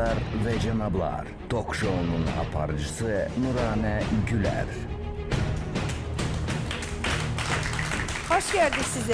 Beyler ve Cenablar, Talk Show'nun aparıcısı Nurane Güler. Hoş gördük sizi.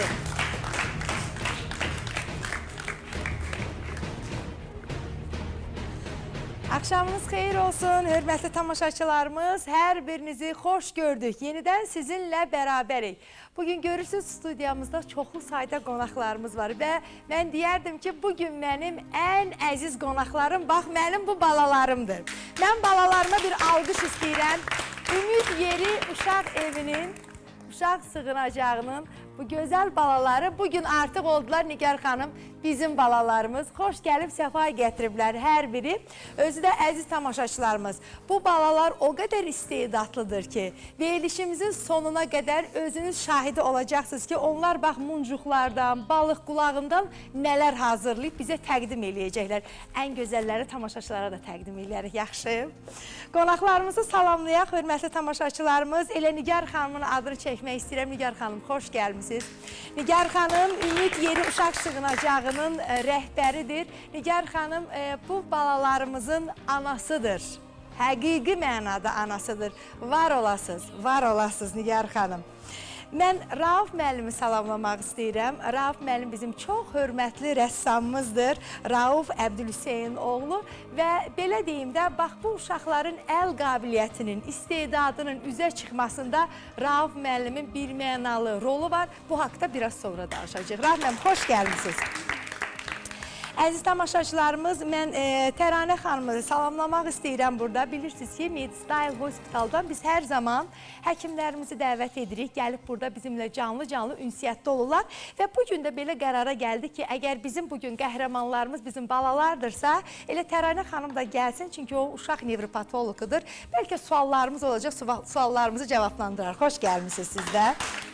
Akşamınız xeyir olsun, hörmətli tamaşaçılarımız. Hər birinizi xoş gördük. Yenidən sizinlə bərabərik. Bugün görürsünüz, studiyamızda çoxlu sayda qonaqlarımız var və mən deyərdim ki, bugün mənim ən əziz qonaqlarım, bax, mənim bu balalarımdır. Mən balalarıma bir alqış istəyirəm. Ümid Yeri Uşaq Evinin, uşaq sığınacağının bu gözəl balaları bugün artıq oldular. Nigar xanım, bizim balalarımız. Xoş gəlib, səfa gətiriblər hər biri. Özü də əziz tamaşaçılarımız. Bu balalar o qədər istedadlıdır ki, verilişimizin sonuna qədər özünüz şahidi olacaqsınız ki, onlar bax muncuqlardan, balıq qulağından nələr hazırlayıb bizə təqdim eləyəcəklər. Ən gözəlləri tamaşaçılara da təqdim eləyərik, yaxşı. Qonaqlarımızı salamlayaq, hörmətli tamaşaçılarımız. Elə Nigar xanımın adını çəkmək istəyirəm. Nigar xanım, xoş gəlmişsiniz. Nigar xanım Ümid Yeri Uşaq Sığınacağının rəhbəridir. Nigar xanım bu balalarımızın anasıdır. Həqiqi mənada anasıdır. Var olasınız Nigar xanım. Mən Rauf müəllimi salamlamaq istəyirəm. Rauf müəllim bizim çox hörmətli rəssamımızdır. Rauf Əbdülhüseyin oğlu və belə deyim də, bax bu uşaqların əl qabiliyyətinin, istedadının üzə çıxmasında Rauf müəllimin bir mənalı rolu var. Bu haqda biraz sonra danışacağıq. Rauf müəllim, xoş gəlmişsiniz. Əziz tamaşaçılarımız, mən Təranə xanımı salamlamaq istəyirəm burada. Bilirsiniz ki, MedStyle Hospitaldan biz hər zaman həkimlərimizi dəvət edirik. Gəlib burada bizimlə canlı-canlı ünsiyyətdə olurlar. Və bugün də belə qərara gəldi ki, əgər bizim bugün qəhrəmanlarımız bizim balalardırsa, elə Təranə xanım da gəlsin, çünki o uşaq nevropatoloqudur. Bəlkə suallarımız olacaq, suallarımızı cavablandırarıq. Xoş gəlmişsiniz siz də.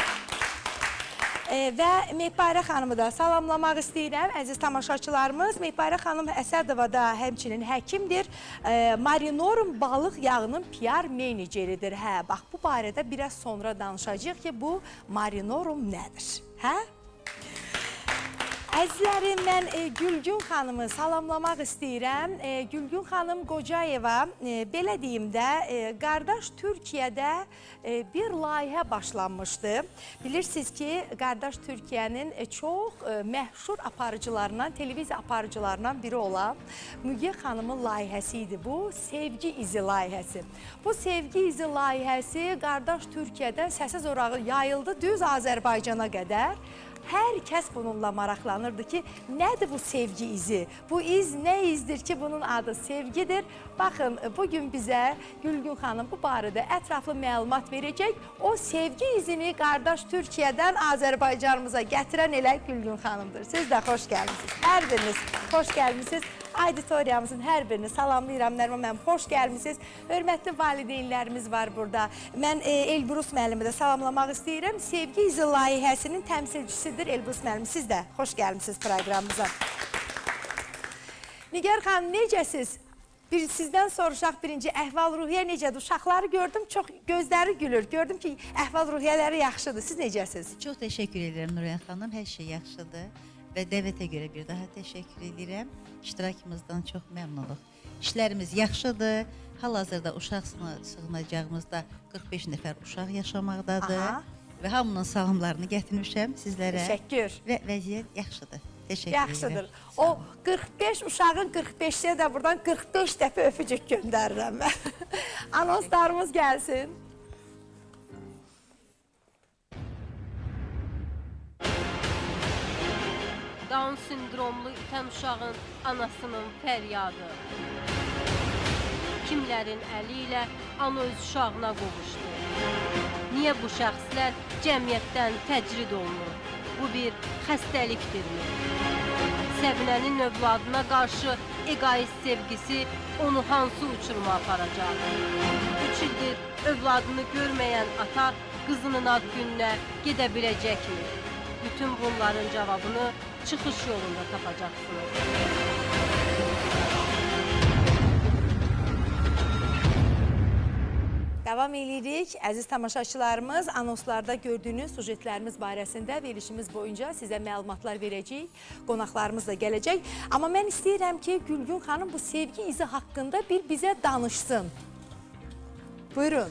Və Mehbarə xanımı da salamlamaq istəyirəm, əziz tamaşaçılarımız. Mehbarə xanım Əsədova da həmçinin həkimdir. Marinorum balıq yağının PR meneceridir. Hə, bax bu barədə biraz sonra danışacağıq ki, bu Marinorum nədir? Hə? Əzizlərim, mən Gülgün xanımı salamlamaq istəyirəm. Gülgün xanım Qocayeva, belə deyim də, qardaş Türkiyədə bir layihə başlanmışdı. Bilirsiniz ki, qardaş Türkiyənin çox məşhur aparıcılarından, televiziya aparıcılarından biri olan Müge xanımın layihəsi idi bu, Sevgi İzi layihəsi. Bu Sevgi İzi layihəsi qardaş Türkiyədən səsə zorağı yayıldı düz Azərbaycana qədər. Hər kəs bununla maraqlanırdı ki, nədir bu sevgi izi? Bu iz nə izdir ki, bunun adı sevgidir? Baxın, bugün bizə Gülgün xanım bu barədə ətraflı məlumat verəcək. O sevgi izini qardaş Türkiyədən Azərbaycanımıza gətirən elə Gülgün xanımdır. Siz də xoş gəlmişsiniz. Hər biriniz xoş gəlmişsiniz. Auditoriyamızın hər birini salamlayıram. Nərman mənim, xoş gəlmişsiniz. Hörmətli valideynlərimiz var burada. Mən Elbrus müəllimi də salamlamaq istəyirəm. Sevgi İzi layihəsinin təmsilçisidir Elbrus müəllim. Siz də xoş gəlmişsiniz proqramımıza. Nigar xanım, necəsiz? Sizdən soruşaq birinci, əhval-ruhiyyə necədir? Uşaqları gördüm, çox gözləri gülür. Gördüm ki, əhval-ruhiyyələri yaxşıdır. Siz necəsiniz? Çox təşəkkür edirəm Nurən xanım, hər şey yaxşıdır. Və dəvətə görə bir daha təşəkkür edirəm. İştirakımızdan çox məmnunluq. İşlərimiz yaxşıdır. Hal-hazırda uşaq sığınacağımızda 45 nəfər uşaq yaşamaqdadır. Və hamının salamlarını gətirmişəm sizlərə. Təşəkkür. Və vəziyyət yaxşıdır. Təşəkkür yaxşıdır. O 45 uşağın 45-yə də buradan 45 dəfə öpücük göndərirəm mən. Anonslarımız gəlsin. Down sindromlu itən uşağın anasının fəryadı. Kimlərin əli ilə ana öz uşağına qovuşdu. Niyə bu şəxslər cəmiyyətdən təcrid olunur? Bu bir xəstəlikdirmi? Səvinənin övladına qarşı egoist sevgisi onu hansı uçuruma aparacaq? 3 ildir övladını görməyən ata qızının ad gününə gedə biləcəkmi? Bütün bunların cavabını çıxış yolunda tapacaqsınız. Davam edirik. Əziz tamaşaçılarımız, anonslarda gördüyünüz sujetlərimiz barəsində verilişimiz boyunca sizə məlumatlar verəcəyik. Qonaqlarımız da gələcək. Amma mən istəyirəm ki, Gülgün xanım bu sevgi izi haqqında bir bizə danışsın. Buyurun.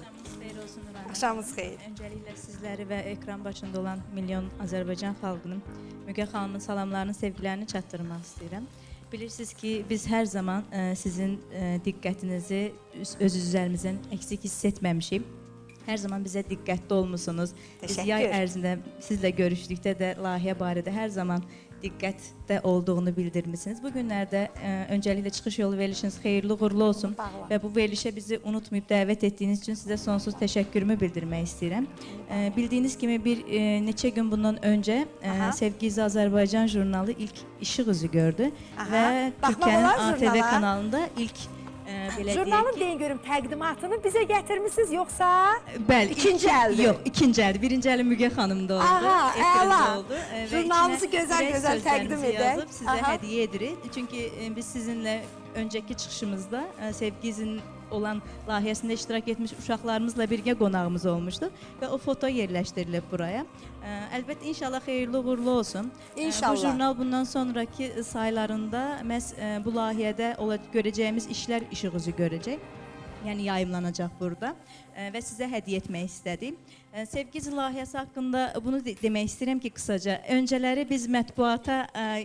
Axşamınız xeyir. Öncəliklə sizləri və ekran başında olan milyon Azərbaycan xalqının Müge xanımın salamlarını, sevgilərini çatdırmaq istəyirəm. Bilirsiniz ki, biz hər zaman sizin diqqətinizi öz üzərimizdən eksik hiss etməmişik. Hər zaman bizə diqqətli olmusunuz. Biz yay ərzində sizlə görüşdükdə də layihə barədə hər zaman diqqətdə olduğunu bildirmişsiniz. Bu günlərdə öncəliklə çıxış yolu verilişiniz xeyirli uğurlu olsun və bu verilişə bizi unutmayıb dəvət etdiyiniz üçün sizə sonsuz təşəkkürümü bildirmək istəyirəm. Bildiyiniz kimi bir neçə gün bundan öncə Sevgi İzi Azərbaycan jurnalı ilk işıq üzü gördü və Türkiyənin ATV kanalında ilk Jurnalın deyin görüm təqdimatını bizə gətirmişsiniz yoxsa ikinci əldir? Yox, ikinci əldir. Birinci əli Müge xanımda oldu, ekranda oldu. Jurnalınızı gözəl təqdim edək. Sizə hədiyyə edirik. Çünki biz sizinlə öncəki çıxışımızda Sevgi İzi'nin olan layihəsində iştirak etmiş uşaqlarımızla birgə qonağımız olmuşdu və o foto yerləşdirilib buraya. Əlbəttə, inşallah xeyirli uğurlu olsun. İnşallah. Bu jurnal bundan sonraki saylarında məhz bu layihədə görəcəyimiz işlər işıq üzü görəcək. Yəni yayımlanacaq burada və sizə hədiyyə etmək istədim. Sevgi İzi layihəsi haqqında bunu demək istəyirəm ki, qısaca. Öncələri biz mətbuata,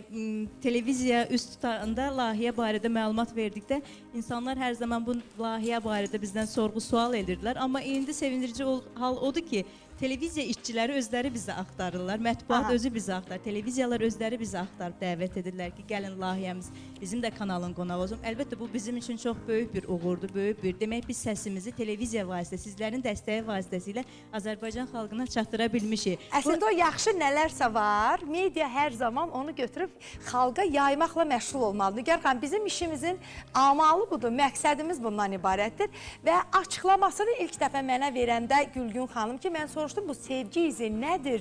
televiziya üst tutanda layihə barədə məlumat verdikdə insanlar hər zaman bu layihə barədə bizdən sorğu-sual edirdilər. Amma indi sevindirici hal odur ki, televiziya işçiləri özləri bizi axtarırlar, mətbuat özü bizi axtarır, televiziyalar özləri bizi axtarıb dəvət edirlər ki, gəlin layihəmiz bizim də kanalın qonağı olsun. Əlbəttə, bu bizim üçün çox böyük bir uğurdur, böyük bir. Demək, biz səsimizi televiziya vasitəsilə, sizlərin dəstəyi vasitəsilə Azərbaycan xalqına çatdıra bilmişik. Əslində o yaxşı nələrsə var, media hər zaman onu götürüb xalqa yaymaqla məşğul olmalıdır. Nigar xanım, bizim işimizin amalı budur, məqsədimiz bundan ibarətdir və açıqlamasını ilk dəfə mənə verəndə Gülgün xanım ki, mən soruşdum, bu sevgi izi nədir,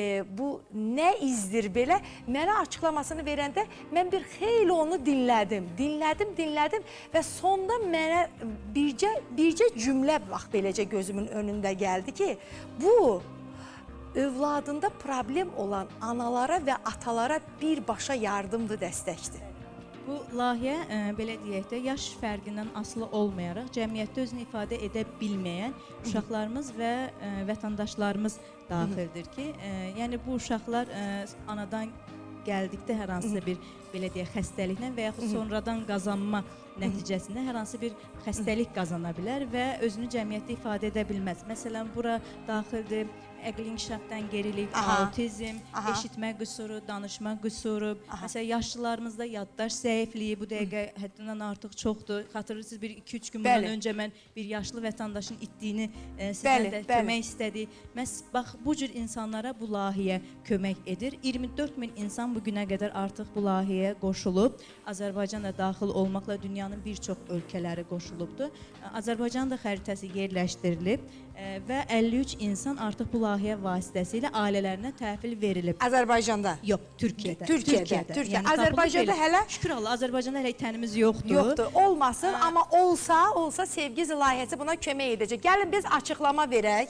bu nə izdir belə, mənə açıqlamasını verəndə mən bir xeyli onu dinlədim və sonda mənə bircə cümlə bax beləcə gözümün önündə gəldi ki, bu övladında problem olan analara və atalara birbaşa yardımdır, dəstəkdir. Bu layihə, belə deyək də, yaş fərqindən asılı olmayaraq cəmiyyətdə özünü ifadə edə bilməyən uşaqlarımız və vətəndaşlarımız daxildir ki, yəni bu uşaqlar anadan gəldikdə hər hansısa bir, belə deyək, xəstəliklə və yaxud sonradan qazanma nəticəsində hər hansı bir xəstəlik qazana bilər və özünü cəmiyyətdə ifadə edə bilməz. Məsələn, bura daxildir əqli inkişafdan gerilik, autizm, eşitmə qüsuru, danışma qüsuru. Məsələn, yaşlılarımızda yaddaş zəifliyi bu dəqiqə həddindən artıq çoxdur. Xatırlayırsınız, bir 2-3 gün bundan öncə mən bir yaşlı vətəndaşın itdiyini sizdən də kömək istədik. Məhz, bax, bu cür insanlara bu layihə kömək edir. 24 min insan bu günə qədər artıq bu layihəyə qoşulub. Azərbaycan da daxil olmaqla dünyanın bir çox ölkələri qoşulubdur. Azərbaycan da xəritəsi yerləşdirilib və 53 insan artıq bu layihə vasitəsilə ailələrinə təhvil verilib. Azərbaycanda? Yox, Türkiyədə. Türkiyə. Azərbaycanda hələ? Şükür Allah, Azərbaycanda hələ tənimiz yoxdur. Yoxdur, olmasın, amma olsa Sevgi İzi layihəsi buna kömək edəcək. Gəlin biz açıqlama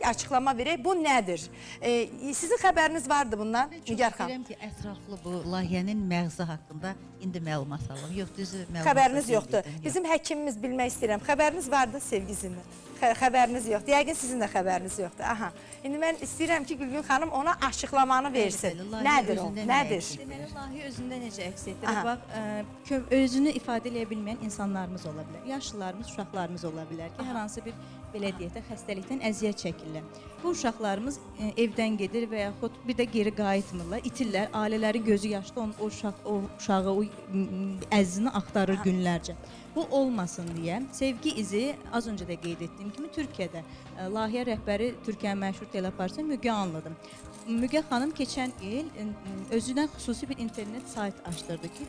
verək, bu nədir? Sizin xəbəriniz vardı bundan, Nigar xanım? Bilirəm ki, ətraflı bu layihənin məğzi haqqında indi məlumat alım. Yox, düzü məlumat. Xəbəriniz yoxdur. Bizim həkimimiz bilmək istəyirəm. Xəbəriniz vardı Sevgi İzi'nin? Xəbəriniz yoxdur. Yəqin sizin də xəbəriniz yoxdur. Aha. İndi mən istəyirəm ki, Gülgün xanım ona açıqlamanı versin. Nədir o? Nədir? Deməli, layihə özündə necə əks etdirir? Bax, özünü ifadə edə bilməyən insanlarımız ola bilər. Yaşlılarımız, uşaqlarımız ola bilər ki, hər hansı bir, belə deyək də, xəstəlikdən əziyyət çəkirlər. Bu uşaqlarımız evdən gedir və yaxud bir də geri qayıtmırlar, itirlər. Ailələrin gözü yaşlı o uşağı, o əzizini axtarır günlərcə. Bu olmasın deyə Sevgi İzi, az öncə də qeyd etdiyim kimi, Türkiyədə layihə rəhbəri Türkiyənin məşhur telepartiyası Müge Anlıdır. Müge xanım keçən il özündən xüsusi bir internet sayt açdırdı ki,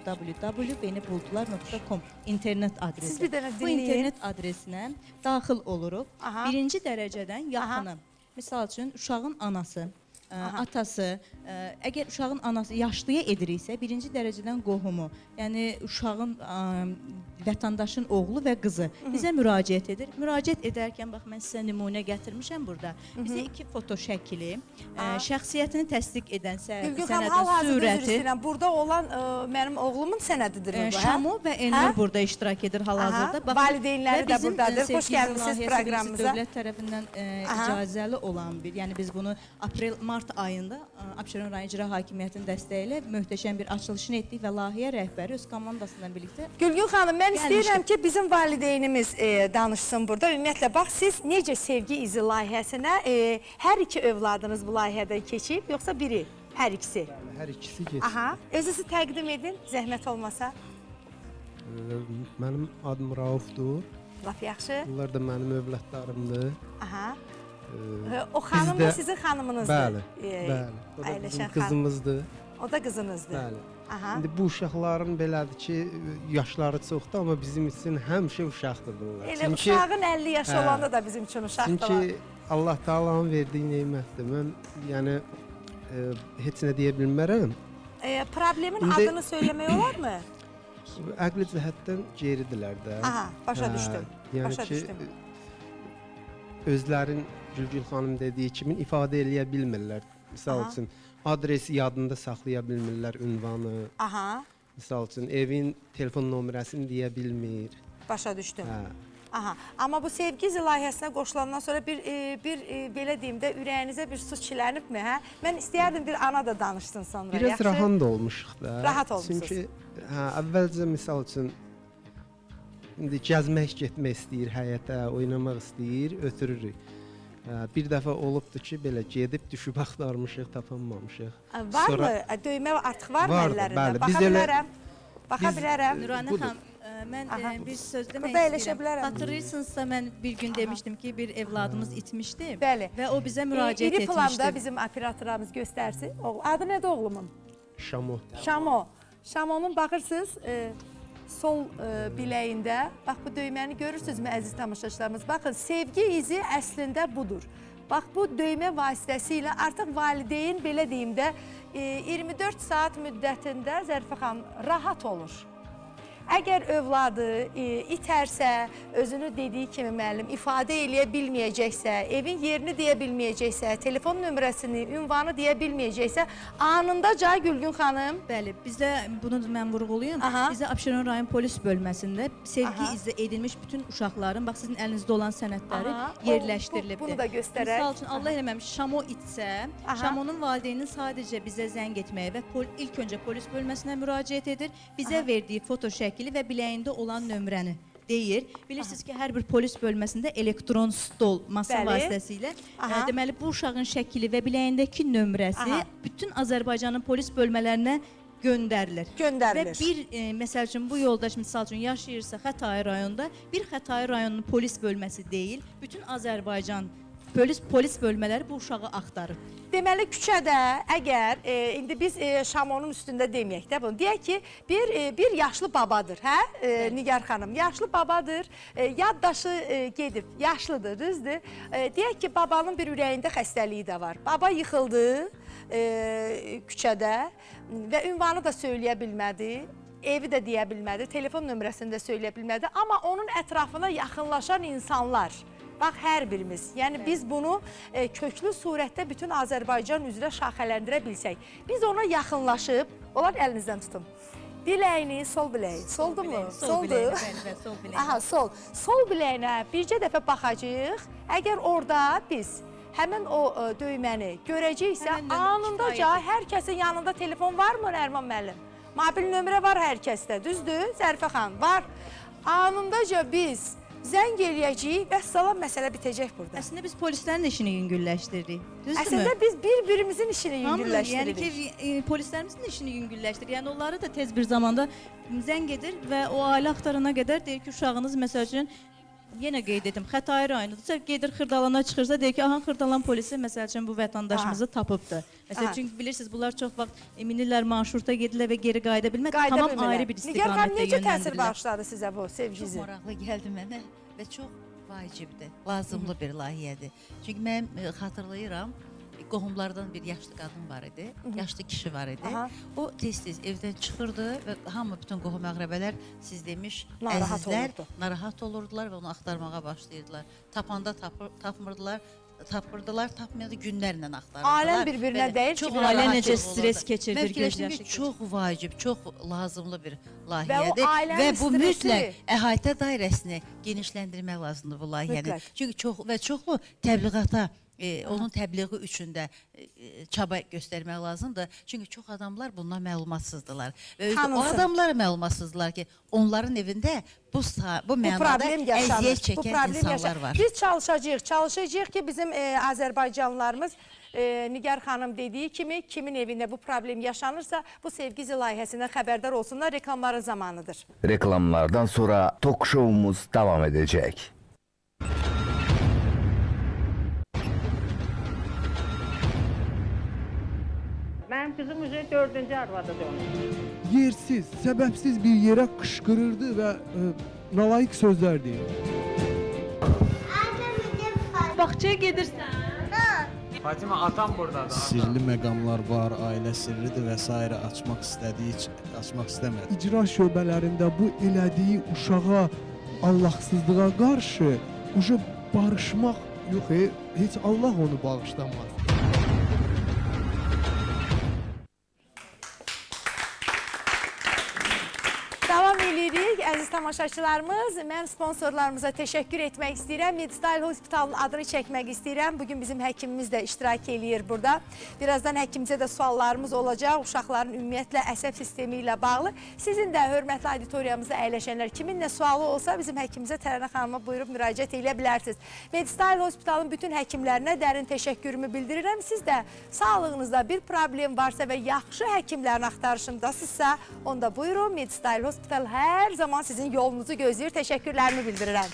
www.benibuldular.com internet adresi. Siz bir dənə dinləyin. Bu internet adresinə daxil oluruq. Birinci dərəcədən yaxını, misal üçün uşağın anası, atası, əgər uşağın anası yaşlıya ediriksə, birinci dərəcədən qohumu, yəni uşağın vətəndaşın oğlu və qızı bizə müraciət edir. Müraciət edərkən, bax, mən sizə nümunə gətirmişəm burada. Bizə 2 foto şəkili, şəxsiyyətini təsdiq edən Gülgün xanım, sənədin hal-hazırda üzr surəti. istəyirəm. Burada olan mənim oğlumun sənədidir bu, hə? Şamo və Elnur burada iştirak edir hal-hazırda. Valideynləri də buradadır. Xoş gəlmişsiniz proqramımıza. Dövlət tərəfindən icazəli olan bir, yəni biz bunu aprel-mart ayında Abşeron rayon icra hakimiyyətinin dəstəyi ilə möhtəşəm bir açılışını etdik və layihə rəhbəri öz komandasından birlikdə. Gülgün xanım, mən istəyirəm ki, bizim valideynimiz danışsın burada. Ümumiyyətlə, bax, siz necə Sevgi İzi layihəsinə hər 2 övladınız bu layihədən keçib, yoxsa biri, hər ikisi? Hər ikisi keçib. Aha, özünüzü təqdim edin, zəhmət olmasa. Mənim adım Raufdur. Laf yaxşı. Bunlar da mənim övladlarımdır. Aha. O xanım da sizin xanımınızdır. Bəli, bəli. O da bizim qızımızdır. O da qızınızdır. Bəli. Aha. İndi bu uşaqların belədir ki, yaşları çoxdur, amma bizim üçün həmişə uşaqdır bunlar. Elə uşağın 50 yaşı olanda da bizim üçün uşaqdır. Çünki Allah Taala'nın verdiyi nemətdir. Mən yəni heç nə deyə bilmərəm. Problemin adını söyləmək olarmı? Əqli cəhətdən geridirlər də. Aha, başa düşdüm. Yəni Başa ki, düşdüm. Özlərin Gülgün xanım dediyi kimi ifadə eləyə bilmirlər. Misal üçün adresi yadında saxlaya bilmirlər, ünvanı. Aha. Misal üçün evin telefon nömrəsini deyə bilmir. Başa düşdüm. Hə. Aha. Amma bu Sevgi İzi layihəsinə qoşulandan sonra bir belə deyim də ürəyinizə bir su çilənibmi, hə? Mən istəyərdim bir ana da danışsın sonra. Biraz yaxşı? rahat da olmuşuq da. Rahat olmuşsunuz. Çünki əvvəlcə misal üçün indi gəzmək getmək istəyir həyətə, oynamaq istəyir, ötürürük. Bir dəfə olubdur ki, belə gedib düşüb axtarmışıq, tapanmamışıq. Varmı? Döymə artıq var mı əllərində? Bəli, baxa bilərəm. Baxa bilərəm. Nuranə xanım, mən bir söz demək Burada eləşə istəyirəm. bilərəm. Hatırlayırsınızsa, mən bir gün demişdim ki, bir evladımız itmişdi. Bəli. Və o bizə müraciət İri planda etmişdi. bizim operatorlarımız göstərsin. Adı nədir oğlumun? Şamo. Şamo. Şamonun baxırsınız sol biləyində, bax bu döyməni görürsünüzmü əziz tamaşaçılarımız? Baxın, Sevgi İzi əslində budur. Bax bu döymə vasitəsilə artıq valideyn belə deyim də 24 saat müddətində Zərifə xanım rahat olur. Əgər övladı itərsə, özünü dediyi kimi müəllim ifadə eləyə bilməyəcəksə, evin yerini deyə bilməyəcəksə, telefon nömrəsini, ünvanı deyə bilməyəcəksə, anındaca Gülgün xanım. Bəli, bizdə bunu mən vurğulayım. Bizdə Abşeron rayon polis bölməsində sevgi izlə edilmiş bütün uşaqların, bax sizin əlinizdə olan sənədləri yerləşdirilibdir. Bunu da göstərək. Misal üçün, Allah eləməmiş, Şamo itsə, Şamonun valideynin sadəcə bizə zəng etməyə və ilk öncə polis bölməsinə müraciət edir, bizə verdiyi foto şəkli və biləyində olan nömrəni deyir. Bilirsiniz ki, hər bir polis bölməsində elektron stol masa vasitəsilə deməli bu uşağın şəkili və biləyindəki nömrəsi bütün Azərbaycanın polis bölmələrinə göndərilir. Və bir, məsəl üçün, bu yoldaş misal üçün yaşayırsa Xətai rayonunda, bir Xətai rayonunun polis bölməsi deyil, bütün Azərbaycan polis bölmələri bu uşağı axtarır. Deməli, küçədə əgər, indi biz Şamonun üstündə deməyək də bunu, deyək ki, bir yaşlı babadır, hə, Nigar xanım, yaşlı babadır, yaddaşı gedib, yaşlıdır, düzdür. Deyək ki, babanın bir ürəyində xəstəliyi də var. Baba yıxıldı küçədə və ünvanı da söyləyə bilmədi, evi də deyə bilmədi, telefon nömrəsini də söyləyə bilmədi, amma onun ətrafına yaxınlaşan insanlar, bax, hər birimiz, yəni biz bunu köklü surətdə bütün Azərbaycan üzrə şaxələndirə bilsək, biz ona yaxınlaşıb, onlar əlinizdən tutun, biləyini, sol biləyi, soldur mu? Soldur. Sol biləyini. Aha, sol. Sol biləyinə bircə dəfə baxacaq, əgər orada biz həmin o döyməni görəcəksə, anındaca hər kəsin yanında telefon varmı, Nərman müəllim? Mobil nömrə var hər kəsdə, düzdür? Zərifə xanım, var. Anındaca biz zəng eləyəcəyik və salam məsələ bitəcək burada. Əslində biz polislərin işini yüngülləşdiririk. Düzdürmü? Əslində biz bir-birimizin işini yüngülləşdiririk. Yəni ki, polislərimizin işini yüngülləşdirir. Yəni onları da tez bir zamanda zəng edir və o ailə axtarana qədər deyir ki, uşağınız məsəl üçün yenə qeyd etdim, Xətai rayonudursa, gedir Xırdalana çıxırsa, deyir ki, aha, Xırdalan polisi məsəl üçün bu vətəndaşımızı tapıbdır. Məsəl üçün, bilirsiniz, bunlar çox vaxt minirlər, marşruta gedirlər və geri qayıda bilmək, tamam ayrı bir istiqamətdə yönləndirirlər. Nigar xanım, necə təsir yönləndirirlər. bağışladı sizə bu sevginizi? Çox maraqlı gəldi mənə və çox vacibdir, lazımlı bir layihədir. Çünki mən xatırlayıram, qohumlardan bir yaşlı qadın var idi, yaşlı kişi var idi. Aha. O tez-tez evdən çıxırdı və hamı, bütün qohum-əqrəbələr, siz demiş, Narahat əzizlər olurdu. narahat olurdular və onu axtarmağa başlayırdılar. Tapanda tapmırdılar, tapmayanda günlərlə axtarırdılar. Aləm bir-birinə deyil ki, ailə necə stres keçirdir, Mən fikirləşdim göz ki, yaşı çox vacib, çox lazımlı bir Və o layihədir ailənin və bu stresi- mütləq əhatə dairəsini genişləndirmək lazımdır bu layihənin. Mütləq. Çünki çoxlu təbliğata, onun təbliği üçün də çaba göstərmək lazımdır. Çünki çox adamlar bundan məlumatsızdılar. Və özdə o Tanınsın. adamlar məlumatsızdılar ki, onların evində bu mənada problem yaşanır. əziyyət Bu çəkən problem insanlar yaşanır. var. Biz çalışacağıq ki, bizim Azərbaycanlılarımız Nigar xanım dediyi kimi, kimin evində bu problem yaşanırsa, bu sevgi layihəsindən xəbərdar olsunlar, reklamların zamanıdır. Reklamlardan sonra tok şovumuz devam edecek. Mənim qızım üzrə 4-cü arvadıdır onun. Yersiz, səbəbsiz bir yerə qışqırırdı və nalayiq sözlər deyirdi. Bağçaya gedirsən? Fatima, atam buradadır. Sirli məqamlar var, ailə sirridir və s. açmaq istəmədi. İcra şöbələrində bu elədiyi uşağa Allahsızlığa qarşı barışmaq yox, heç Allah onu bağışlamaz. Davam edirik, əziz tamaşaçılarımız. Mən sponsorlarımıza təşəkkür etmək istəyirəm. Medstyle Hospitalın adını çəkmək istəyirəm. Bugün bizim həkimimiz də iştirak eləyir burada. Birazdan həkimimizə də suallarımız olacaq. Uşaqların ümumiyyətlə əsəb sistemi ilə bağlı. Sizin də hörmətli auditoriyamızda əyləşənlər kimin nə sualı olsa bizim həkimimizə Tərənə xanıma buyurub müraciət edə bilərsiniz. Medstyle Hospitalın bütün həkimlərinə dərin təşəkkürümü bildirirəm. Siz də sağlığınızda bir problem varsa və yaxşı həkimlərin axtarışındasınızsa, onda buyurun Medstyle Hospital hər zaman sizin yolunuzu gözləyir. Təşəkkürlərimi bildirirəm.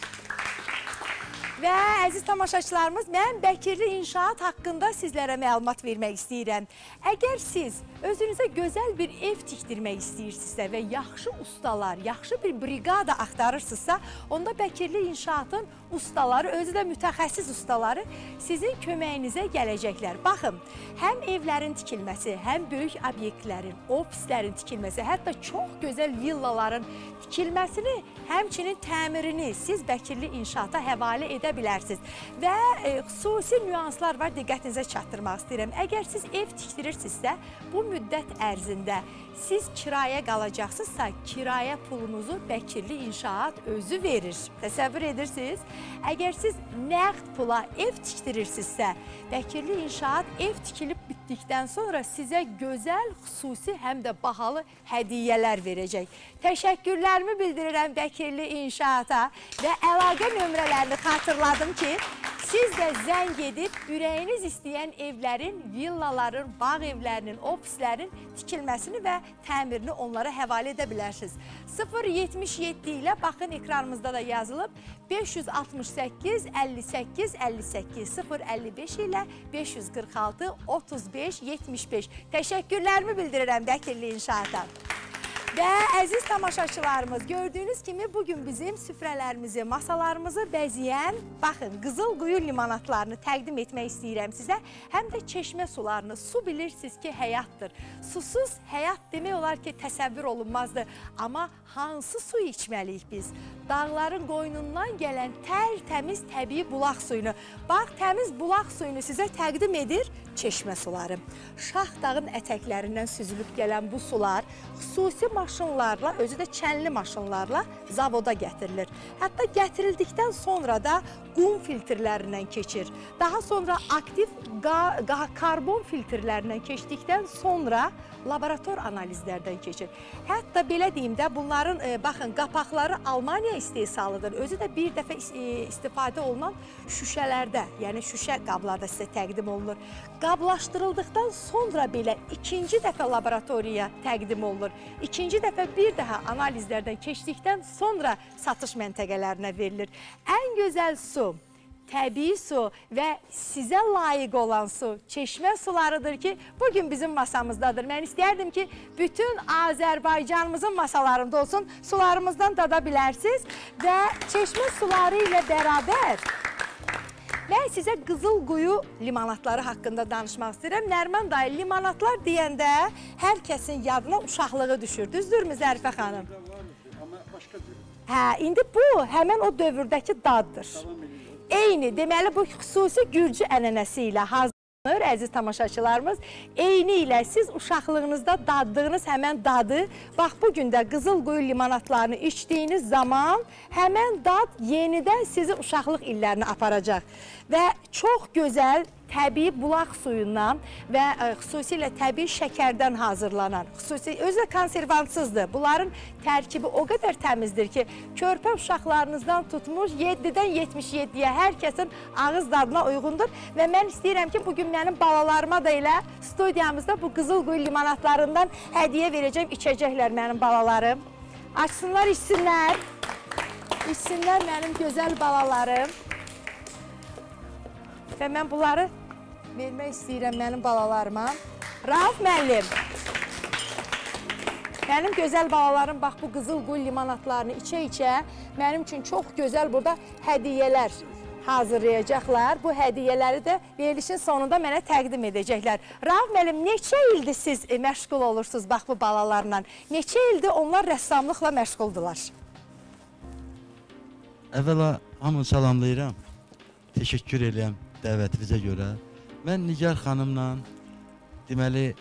Və əziz tamaşaçılarımız, mən Bəkirli İnşaat haqqında sizlərə məlumat vermək istəyirəm. Əgər siz özünüzə gözəl bir ev tikdirmək istəyirsinizsə və yaxşı ustalar, yaxşı bir briqada axtarırsınızsa, onda Bəkirli İnşaatın ustaları, özü də mütəxəssis ustaları sizin köməyinizə gələcəklər. Baxın, həm evlərin tikilməsi, həm böyük obyektlərin, ofislərin tikilməsi, hətta çox gözəl villaların tikilməsini, həmçinin təmirini siz Bəkirli İnşaata həvalə edə bilərsiniz. Və xüsusi nüanslar var, diqqətinizə çatdırmaq istəyirəm. Əgər siz ev tikdirirsinizsə, bu müddət ərzində siz kiraya qalacaqsınızsa, kirayə pulunuzu Bəkirli İnşaat özü verir. Təsəvvür edirsiniz? Əgər siz nəqd pula ev tikdirirsinizsə, Bəkirli İnşaat ev tikilib bitdikdən sonra sizə gözəl, xüsusi, həm də bahalı hədiyyələr verəcək. Təşəkkürlərimi bildirirəm Bəkirli İnşaata və əlaqə nömrələrini xatırladım ki, siz də zəng edib ürəyiniz istəyən evlərin, villaların, bağ evlərinin, ofislərin tikilməsini və təmirini onlara həvalə edə bilərsiniz. 077 ilə, baxın ekranımızda da yazılıb, 568 58 58 055 ilə 546 35 75. Təşəkkürlərimi bildirirəm Bəkirli İnşaata. Və əziz tamaşaçılarımız, gördüyünüz kimi bugün bizim süfrələrimizi, masalarımızı bəzəyən, baxın, Qızılquyu limonatlarını təqdim etmək istəyirəm sizə. Həm də çeşmə sularını, su bilirsiniz ki, həyatdır. Susuz həyat demək olar ki, təsəvvür olunmazdır. Amma hansı suyu içməliyik biz? Dağların qoynundan gələn təmiz təbii bulaq suyunu. Bax, təmiz bulaq suyunu sizə təqdim edir çeşmə suları. Şax dağın ətəklərindən süzülüb gələn bu sular xüsusi maşınlarla, özü də çənli maşınlarla zavoda gətirilir. Hətta gətirildikdən sonra da qum filtrlərindən keçir. Daha sonra aktiv karbon filtrlərindən keçdikdən sonra laborator analizlərdən keçir. Hətta belə deyim də, bunların, baxın, qapaqları Almaniya istehsalıdır. Özü də bir dəfə istifadə olunan şüşələrdə, yəni şüşə qablarda sizə təqdim olunur. Qablaşdırıldıqdan sonra belə ikinci dəfə laboratoriyaya təqdim olunur. İkinci dəfə bir daha analizlərdən keçdikdən sonra satış məntəqələrinə verilir. Ən gözəl su, təbii su və sizə layiq olan su, çeşmə sularıdır ki, bugün bizim masamızdadır. Mən istəyərdim ki, bütün Azərbaycanımızın masalarında olsun, sularımızdan dada bilərsiniz və çeşmə suları ilə bərabər Mən sizə Qızılquyu limonadları haqqında danışmaq istəyirəm. Nəriman dayı, limonadlar deyəndə hər kəsin yadına uşaqlığı düşür. Düzdürmü Zərifə xanım? Hə, indi bu həmən o dövrdəki daddır. Eyni, deməli bu xüsusi Gürcü ənənəsi ilə hazırlanır, əziz tamaşaçılarımız. Eyni ilə siz uşaqlığınızda daddığınız həmən dadı, bax bugün də Qızılquyu limonadlarını içdiyiniz zaman həmən dad yenidən sizi uşaqlıq illərinə aparacaq. Və çox gözəl təbii bulaq suyundan və xüsusilə təbii şəkərdən hazırlanan, özü də konservantsızdır. Bunların tərkibi o qədər təmizdir ki, körpə uşaqlarınızdan tutmuş 7-dən 77-yə hər kəsin ağız dadına uyğundur. Və mən istəyirəm ki, bugün mənim balalarıma da elə studiyamızda bu Qızılquyu limonadlarından hədiyyə verəcəm, içəcəklər mənim balalarım. Açsınlar, içsinlər. İçsinlər mənim gözəl balalarım. Və mən bunları vermək istəyirəm mənim balalarıma. Rauf müəllim, mənim gözəl balalarım bax bu Qızılquyu limonadlarını içə-içə mənim üçün çox gözəl burada hədiyyələr hazırlayacaqlar. Bu hədiyyələri də verilişin sonunda mənə təqdim edəcəklər. Rauf müəllim, neçə ildir siz məşğul olursunuz bax bu balalarla? Neçə ildir onlar rəssamlıqla məşğuldular? Əvvəla hamını salamlayıram. Təşəkkür edirəm dəvətinizə görə. Mən Nigar xanımla deməli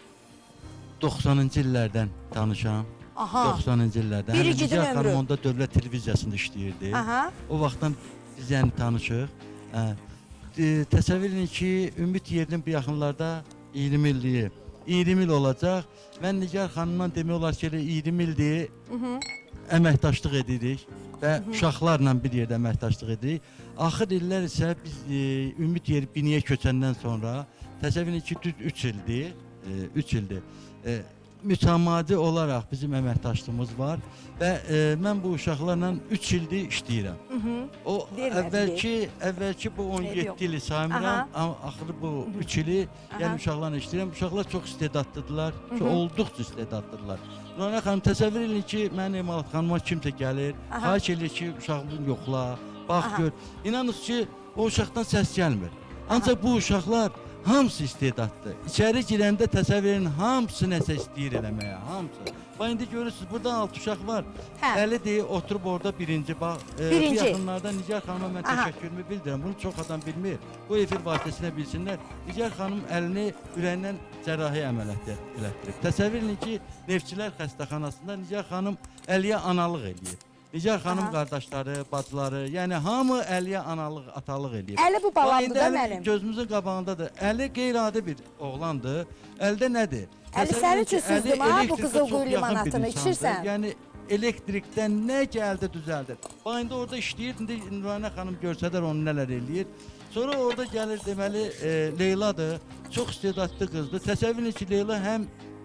90-cı illərdən tanışam. 90-cı illərdən. Biricidir ömrü. Nigar xanım onda dövlət televiziyasında işləyirdi. O vaxtdan biz yəni tanışıq. Təsəvvür edin ki, ümid yerinin bu yaxınlarda 20 il olacaq. Mən Nigar xanımla demək olar ki, 20 ildir əməkdaşlıq edirik və uşaqlarla bir yerdə əməkdaşlıq edirik. Axır illər isə biz ümid yeri biniyə köçəndən sonra təsəvvür edin ki, düz 3 ildir. Mütəmadi olaraq bizim əməkdaşlığımız var və mən bu uşaqlarla 3 ildir işləyirəm. O əvvəlki bu 17 ili saymıram, axırı bu 3 ili yəni uşaqlarla işləyirəm. Uşaqlar çox istedadlıdırlar, olduqca istedadlıdırlar. Nurana xanım, təsəvvür edin ki, mənim Emalat xanıma kimsə gəlir, xahiş edir ki, uşağımızın yoxla, bax gör. İnanın ki, o uşaqdan səs gəlmir. Ancaq bu uşaqlar hamısı istedadlı. İçəri girəndə təsəvvür edin, hamısı nəsə istəyir eləməyə, hamısı. Bax, indi görürsünüz, burada 6 uşaq var. Əli deyir, oturub orada birinci. Bax, bu yaxınlarda Nigar xanıma mən təşəkkürümü bildirəm. Bunu çox adam bilmir. Bu efir vasitəsilə bilsinlər. Nigar xanım əlini ürəyindən cərrahi əməliyyat elətdirib. Təsəvvür edin ki, Neftçilər xəstəxanasında Nigar xanım Əliyə analıq eləyib. Nigar xanım qardaşları, bacıları, yəni hamı Əliyə analıq, atalıq eləyib. Əli bu balamdır da mənim. Gözümüzün qabağındadır. Əli qeyri-adi bir oğlandır. Əldə nədir? Əli sənin üçün süzdüm ha, bu Qızılquyu limonadını içirsən. Yəni elektrikdən nə gəldi düzəldir. Bax, indi orada işləyir, indi Nurana xanım görsədər onu nələr eləyir. Sonra orada gəlir deməli Leyladır, çox istedadlı qızdır. Təsəvvür edin ki, Leyla həm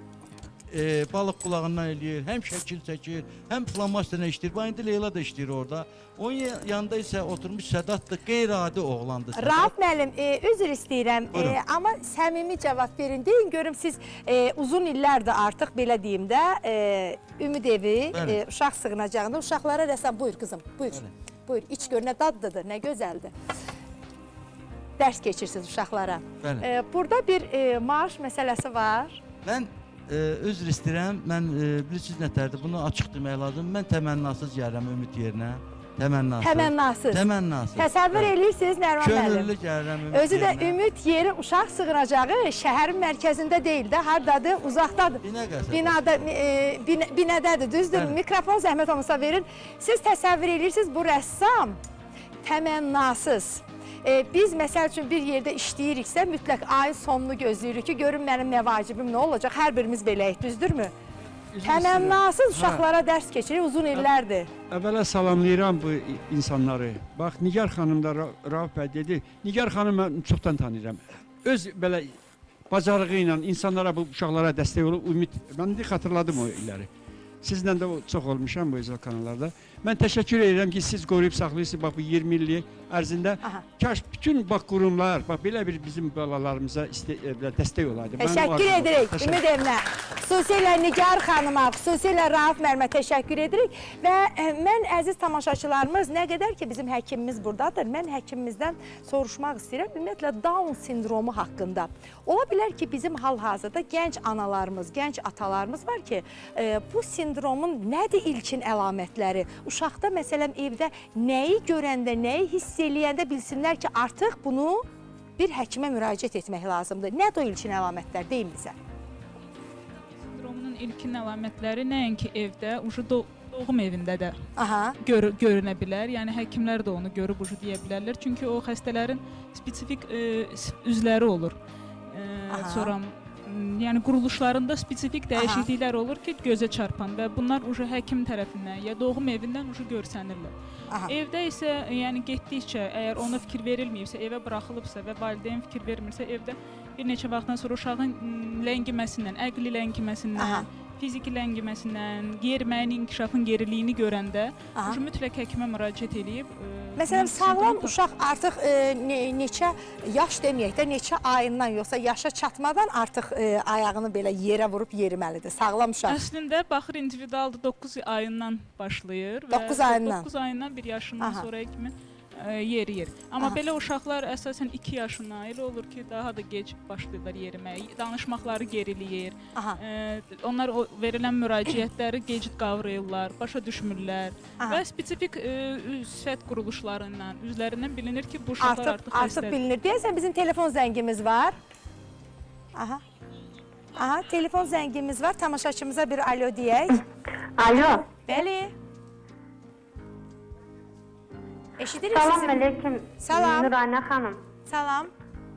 balıq qulağından eləyir, həm şəkil çəkir, həm flamasтерlə işləyir. Bax, indi Leyla da işləyir orada. Onun yanında isə oturmuş Sədatdır, qeyri-adi oğlandır. Rauf müəllim, üzr istəyirəm, amma səmimi cavab verin. Deyin, görüm siz uzun illərdir artıq, belə deyim də, Ümid evi, uşaq sığınacağında uşaqlara rəsam, buyur qızım, buyur, iç gör, nə dadlıdır, nə gözəldir. Dərs keçirsiniz uşaqlara. Burada bir maaş məsələsi var. Mən üzr istəyirəm, mən bilirsiniz nətərdir, bunu açıq demək lazım. Mən təmənnasız gəlirəm ümid yerinə. Təmənnasız. Təsəvvür edirsiniz Nəriman müəllim. Könüllü gəlirəm ümid yerinə. Özü də ümid yeri uşaq sığınacağı şəhərin mərkəzində deyil də, hardadır, uzaqdadır. Binədədir, düzdür. Mikrofon zəhmət olmasa verin. Siz təsəvvür edirsiniz, bu rəssam təmənnasız. Biz məsəl üçün bir yerdə işləyiriksə, mütləq ayın sonunu gözləyirik ki, görün mənim məvacibim nə olacaq, hər birimiz beləyik, düzdürmü? Təmənnasız uşaqlara dərs keçirik, uzun illərdir. Əvvələ salamlayıram bu insanları. Bax, Nigar xanım da Rauf bəy dedi, Nigar xanım mən çoxdan tanıyıram. Öz belə bacarığı ilə insanlara, bu uşaqlara dəstək olub, mən indi xatırladım o illəri. Sizlə də çox olmuşam bu özel kanallarda. Mən təşəkkür edirəm ki, siz qoruyub saxlayırsınız bax bu 20 illik ərzində. Kaş bütün bax qurumlar, bax belə bir bizim balalarımıza dəstək olaydı. Təşəkkür edirik Ümid evinə. xüsusilə Nigar xanıma, xüsusilə Rauf müəllimə təşəkkür edirik və mən əziz tamaşaçılarımız, nə qədər ki bizim həkimimiz buradadır, mən həkimimizdən soruşmaq istəyirəm, ümumiyyətlə Down sindromu haqqında. Ola bilər ki, bizim hal-hazırda gənc analarımız, gənc atalarımız var ki, bu sindromun nədir ilkin əlamətləri? Uşaqda məsələn evdə nəyi görəndə, nəyi hiss eləyəndə bilsinlər ki, artıq bunu bir həkimə müraciət etmək lazımdır. Nədir o ilkin əlamətlər? Deyin bizə. Sindromunun ilkin əlamətləri nəinki evdə, doğum evində də görünə bilər. Yəni, həkimlər də onu görüb deyə bilərlər. Çünki o xəstələrin spesifik üzləri olur. Sonra yəni quruluşlarında spesifik dəyişikliklər olur ki, gözə çarpan və bunlar həkim tərəfindən ya doğum evindən görsənirlər. Evdə isə yəni getdikcə, əgər ona fikir verilməyibsə, evə buraxılıbsa və valideyn fikir vermirsə, evdə bir neçə vaxtdan sonra uşağın ləngiməsinən, əqli ləngiməsindən, fiziki ləngiməsindən, yeriməyin, inkişafın geriliyini görəndə mütləq həkimə müraciət edib. Məsələn, sağlam uşaq artıq neçə yaş deməyək də, neçə ayından, yoxsa yaşa çatmadan artıq ayağını belə yerə vurub yeriməlidir, sağlam uşaq. Əslində, baxır individualdır, 9 ayından başlayır. 9 ayından? 9 ayından 1 yaşından sonraya kimi yeriyir. Amma belə uşaqlar əsasən 2 yaşından elə olur ki, daha da gec başlayırlar yeriməyə. Danışmaqları geriliyir. Onlar verilən müraciətləri gec qavrayırlar, başa düşmürlər və spesifik sifət quruluşlarından, üzlərindən bilinir ki, bu uşaqlar artıq xəstədir. Artıq bilinir. Deyəsən, bizim telefon zəngimiz var. Telefon zəngimiz var. Tamaşaçımıza bir alo deyək. Alo. Bəli. Eşidirik sizi. Salam aleyküm. Salam. Nuranə xanım. Salam.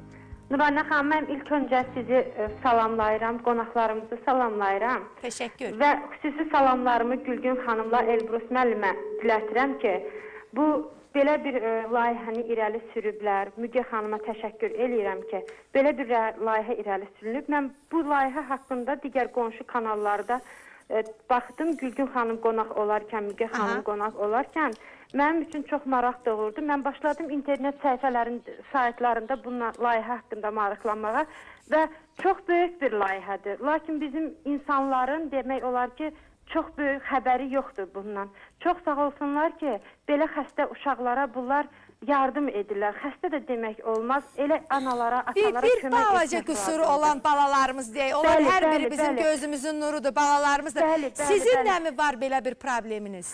Nuranə xanım, mən ilk öncə sizi salamlayıram, qonaqlarımızı salamlayıram. Təşəkkür. Və xüsusi salamlarımı Gülgün xanımla Elbrus müəllimə dilətirəm ki, bu belə bir layihəni irəli sürüblər. Müge xanıma təşəkkür eləyirəm ki, belə bir layihə irəli sürülüb. Mən bu layihə haqqında digər qonşu kanallarda baxdım, Gülgün xanım qonaq olarkən, Müge xanım qonaq olarkən, mənim üçün çox maraq doğurdu. Mən başladım internet saytlarında bununla layihə haqqında maraqlanmağa və çox böyük bir layihədir. Lakin bizim insanların demək olar ki, çox böyük xəbəri yoxdur bundan. Çox sağ olsunlar ki, belə xəstə uşaqlara bunlar yardım edirlər. Xəstə də demək olmaz. Elə analara, atalara kömək etmək Bir balaca qüsuru olan balalarımız deyək. Onlar hər biri bizim gözümüzün nurudur, balalarımızdır. Sizin nəmi var belə bir probleminiz?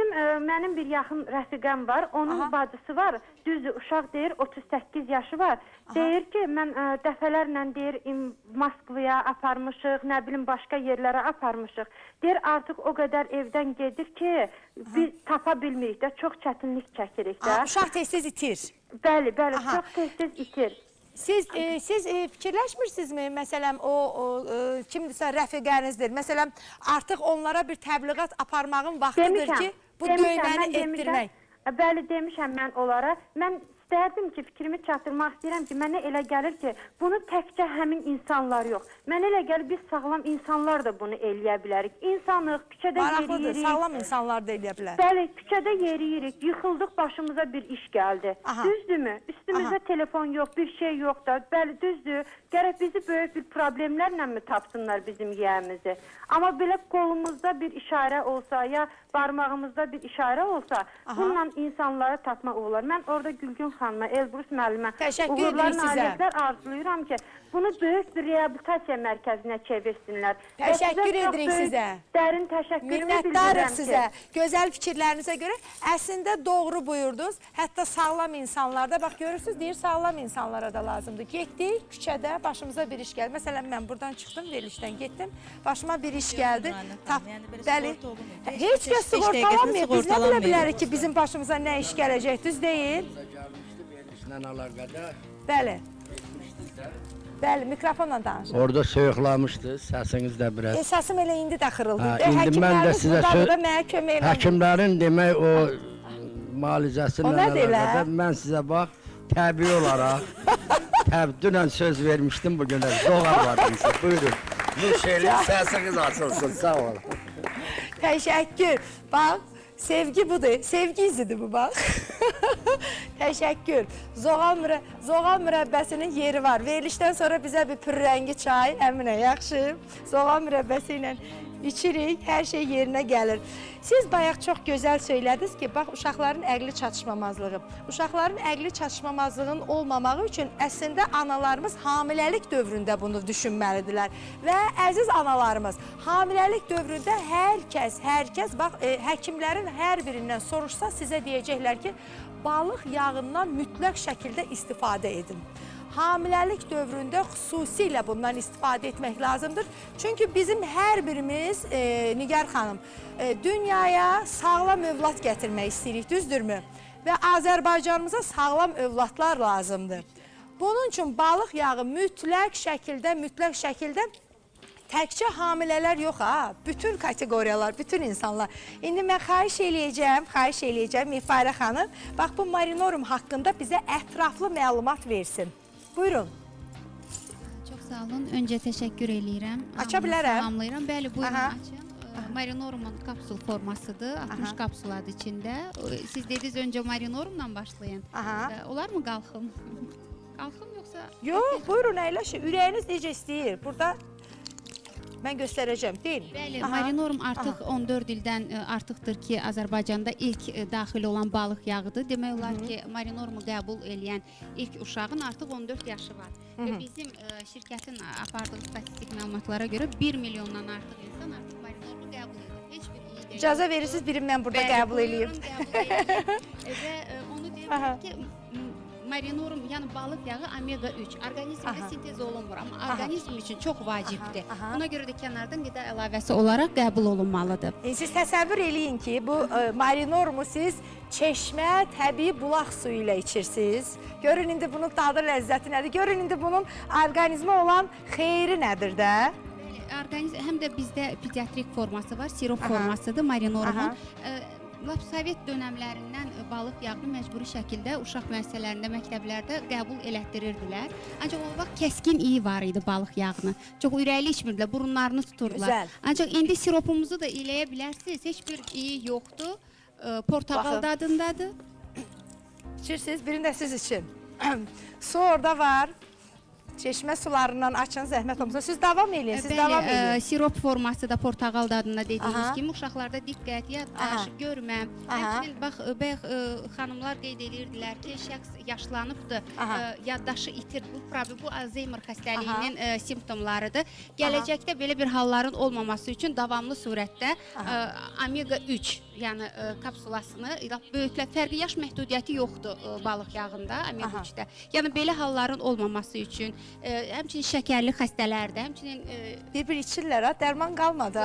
Mənim bir yaxın rəfiqəm var. Onun bacısı var. Düzdür, uşaq deyir, 38 yaşı var. Deyir ki, mən dəfələrlə deyir, Moskvaya aparmışıq, nə bilim, başqa yerlərə aparmışıq. Deyir, artıq o qədər evdən gedir ki, biz tapa bilmirik də, çox çətinlik çəkirik də. Uşaq tez-tez itir. Bəli, çox tez-tez itir. Siz fikirləşmirsinizmi? Məsələn, kimdirsə rəfiqənizdir. Məsələn, artıq onlara bir təbliğat aparmağın vaxtıdır ki, bu döyməni etdirmək. Bəli, demişəm mən onlara. Mən istərdim ki, fikrimi çatdırmaq istəyirəm ki, mənə elə gəlir ki, bunu təkcə həmin insanlar yox. Mənə elə gəlir, biz sağlam insanlar da bunu eləyə bilərik. İnsanıq, küçədə yeriyirik. Maraqlıdır, sağlam insanlar da eləyə bilər. Bəli, küçədə yeriyirik, yıxıldıq, başımıza bir iş gəldi. Düzdürmü? Üstümüzdə telefon yox, bir şey yox da. Bəli, düzdür. Gərək bizi böyük bir problemlərlə mi tapsınlar bizim yiyəmizi? Amma belə qolumuzda bir işarə olsa, ya barmağımızda bir işarə olsa, bununla insanları tapmaq olar. Mən orada Gülgün xanıma, Elbrus müəllimə uğurlar, nailiyyətlər arzulayıram ki, bunu böyük bir reabilitasiya mərkəzinə çevirsinlər. Təşəkkür edirik sizə. Dərin təşəkkürümü minnətdarıq sizə. Gözəl fikirlərinizə görə əslində doğru buyurdunuz. Hətta sağlam insanlarda, bax görürsünüz, deyir sağlam insanlara da lazımdır. Getdik küçədə, başımıza bir iş gəldi. Məsələn, mən buradan çıxdım, verilişdən getdim, başıma bir iş gəldi. Bəli, heç kəs sığortalanmıyor. Biz nə bilə bilərik ki, bizim başımıza nə iş gələcək, düz deyil? Bəli. Bəli, mikrofonla danışın. Orada soyuqlamışdı, səsiniz də biraz. Səsim elə indi də xırıldı. İndi mən də sizə həkimlərin demək o müalicəsindən əlaqədar mən sizə bax, təbii olaraq dünən söz vermişdim bugün də doğar vardınız. Buyurun. Bu şeylə səsiniz açılsın, sağ olun. Təşəkkür. Bax, sevgi budur, sevgi izidir bu bax. Təşəkkür. Zoğal mürəbbəsinin yeri var. Verilişdən sonra bizə bir pürrəngi çay, əminə, yaxşı. Zoğal mürəbbəsi ilə içirik, hər şey yerinə gəlir. Siz bayaq çox gözəl söylədiniz ki, bax, uşaqların əqli çatışmamazlığı. Uşaqların əqli çatışmamazlığının olmamağı üçün əslində analarımız hamiləlik dövründə bunu düşünməlidirlər. Və əziz analarımız, hamiləlik dövründə hər kəs, bax, həkimlərin hər birindən soruşsa sizə deyəcəklər ki, balıq yağından mütləq şəkildə istifadə edin. Hamiləlik dövründə xüsusilə bundan istifadə etmək lazımdır. Çünki bizim hər birimiz, Nigar xanım, dünyaya sağlam övlad gətirmək istəyirik, düzdürmü? Və Azərbaycanımıza sağlam övladlar lazımdır. Bunun üçün balıq yağı mütləq şəkildə təkcə hamilələr yox, bütün kateqoriyalar, bütün insanlar. İndi mən xahiş eləyəcəm Mifarə xanım, bax bu marinorum haqqında bizə ətraflı məlumat versin. Buyurun. Çox sağ olun. Öncə təşəkkür eləyirəm. Aça bilərəm. Salamlayıram. Bəli, buyurun açın. Marinorumun kapsul formasıdır. 60 kapsuladır içində. Siz dediniz öncə marinorumla başlayın. Olar mı qalxım? Qalxım yoxsa? Yox, buyurun əyləşin. Ürəyiniz necə istəyir? Burada mən göstərəcəm, deyil? Bəli, marinorum artıq 14 ildən artıqdır ki, Azərbaycanda ilk daxil olan balıq yağıdır. Demək olar ki, marinorumu qəbul eləyən ilk uşağın artıq 14 yaşı var. Və bizim şirkətin apardığı statistik məlumatlara görə 1 milyondan artıq insan artıq marinorumu qəbul edir. İcazə verirsiniz, birim mən burada qəbul eləyim. Və onu deyirəm ki, marinorum, yəni balıq yağı omega 3 orqanizmdə sintez olunmur, amma orqanizm üçün çox vacibdir. Buna görə də kənardan qida əlavəsi olaraq qəbul olunmalıdır. Siz təsəvvür eləyin ki, bu marinorumu siz çeşmə, təbii bulaq suyu ilə içirsiniz. Görün indi bunun dadı, ləzzəti nədir? Görün indi bunun orqanizmə olan xeyri nədir də? Həm də bizdə pediatrik forması var, sirop formasıdır marinorumun. Sovet dönəmlərindən balıq yağını məcburi şəkildə uşaq müəssisələrində, məktəblərdə qəbul elətdirirdilər. Ancaq o vaxt kəskin iyi var idi balıq yağını. Çox ürəkli içmirdilər, burunlarını tuturdular. Ancaq indi siropumuzu da eləyə bilərsiniz, heç bir iyi yoxdur. Portaqal dadındadır. İçirsiniz, birində siz için. Su orada var. Çeşmə sularından açın, zəhmət olmasa. Siz davam eləyin, Bəli, sirop forması da portaqal dadında dediyiniz kimi uşaqlarda diqqət, yaddaş, görmə. Həmçinin, bax, xanımlar qeyd edirdilər ki, şəxs yaşlanıbdır, yaddaşı itir. Bu Alzheimer xəstəliyinin simptomlarıdır. Gələcəkdə belə bir halların olmaması üçün davamlı surətdə omega 3, yəni kapsulasını böyüklər, fərqi yaş məhdudiyyəti yoxdur balıq yağında, omega 3-də. Yəni, belə halların olmaması üçün, həmçinin şəkərli xəstələrdə, həmçinin... Bir içirlər, dərman qalmadı.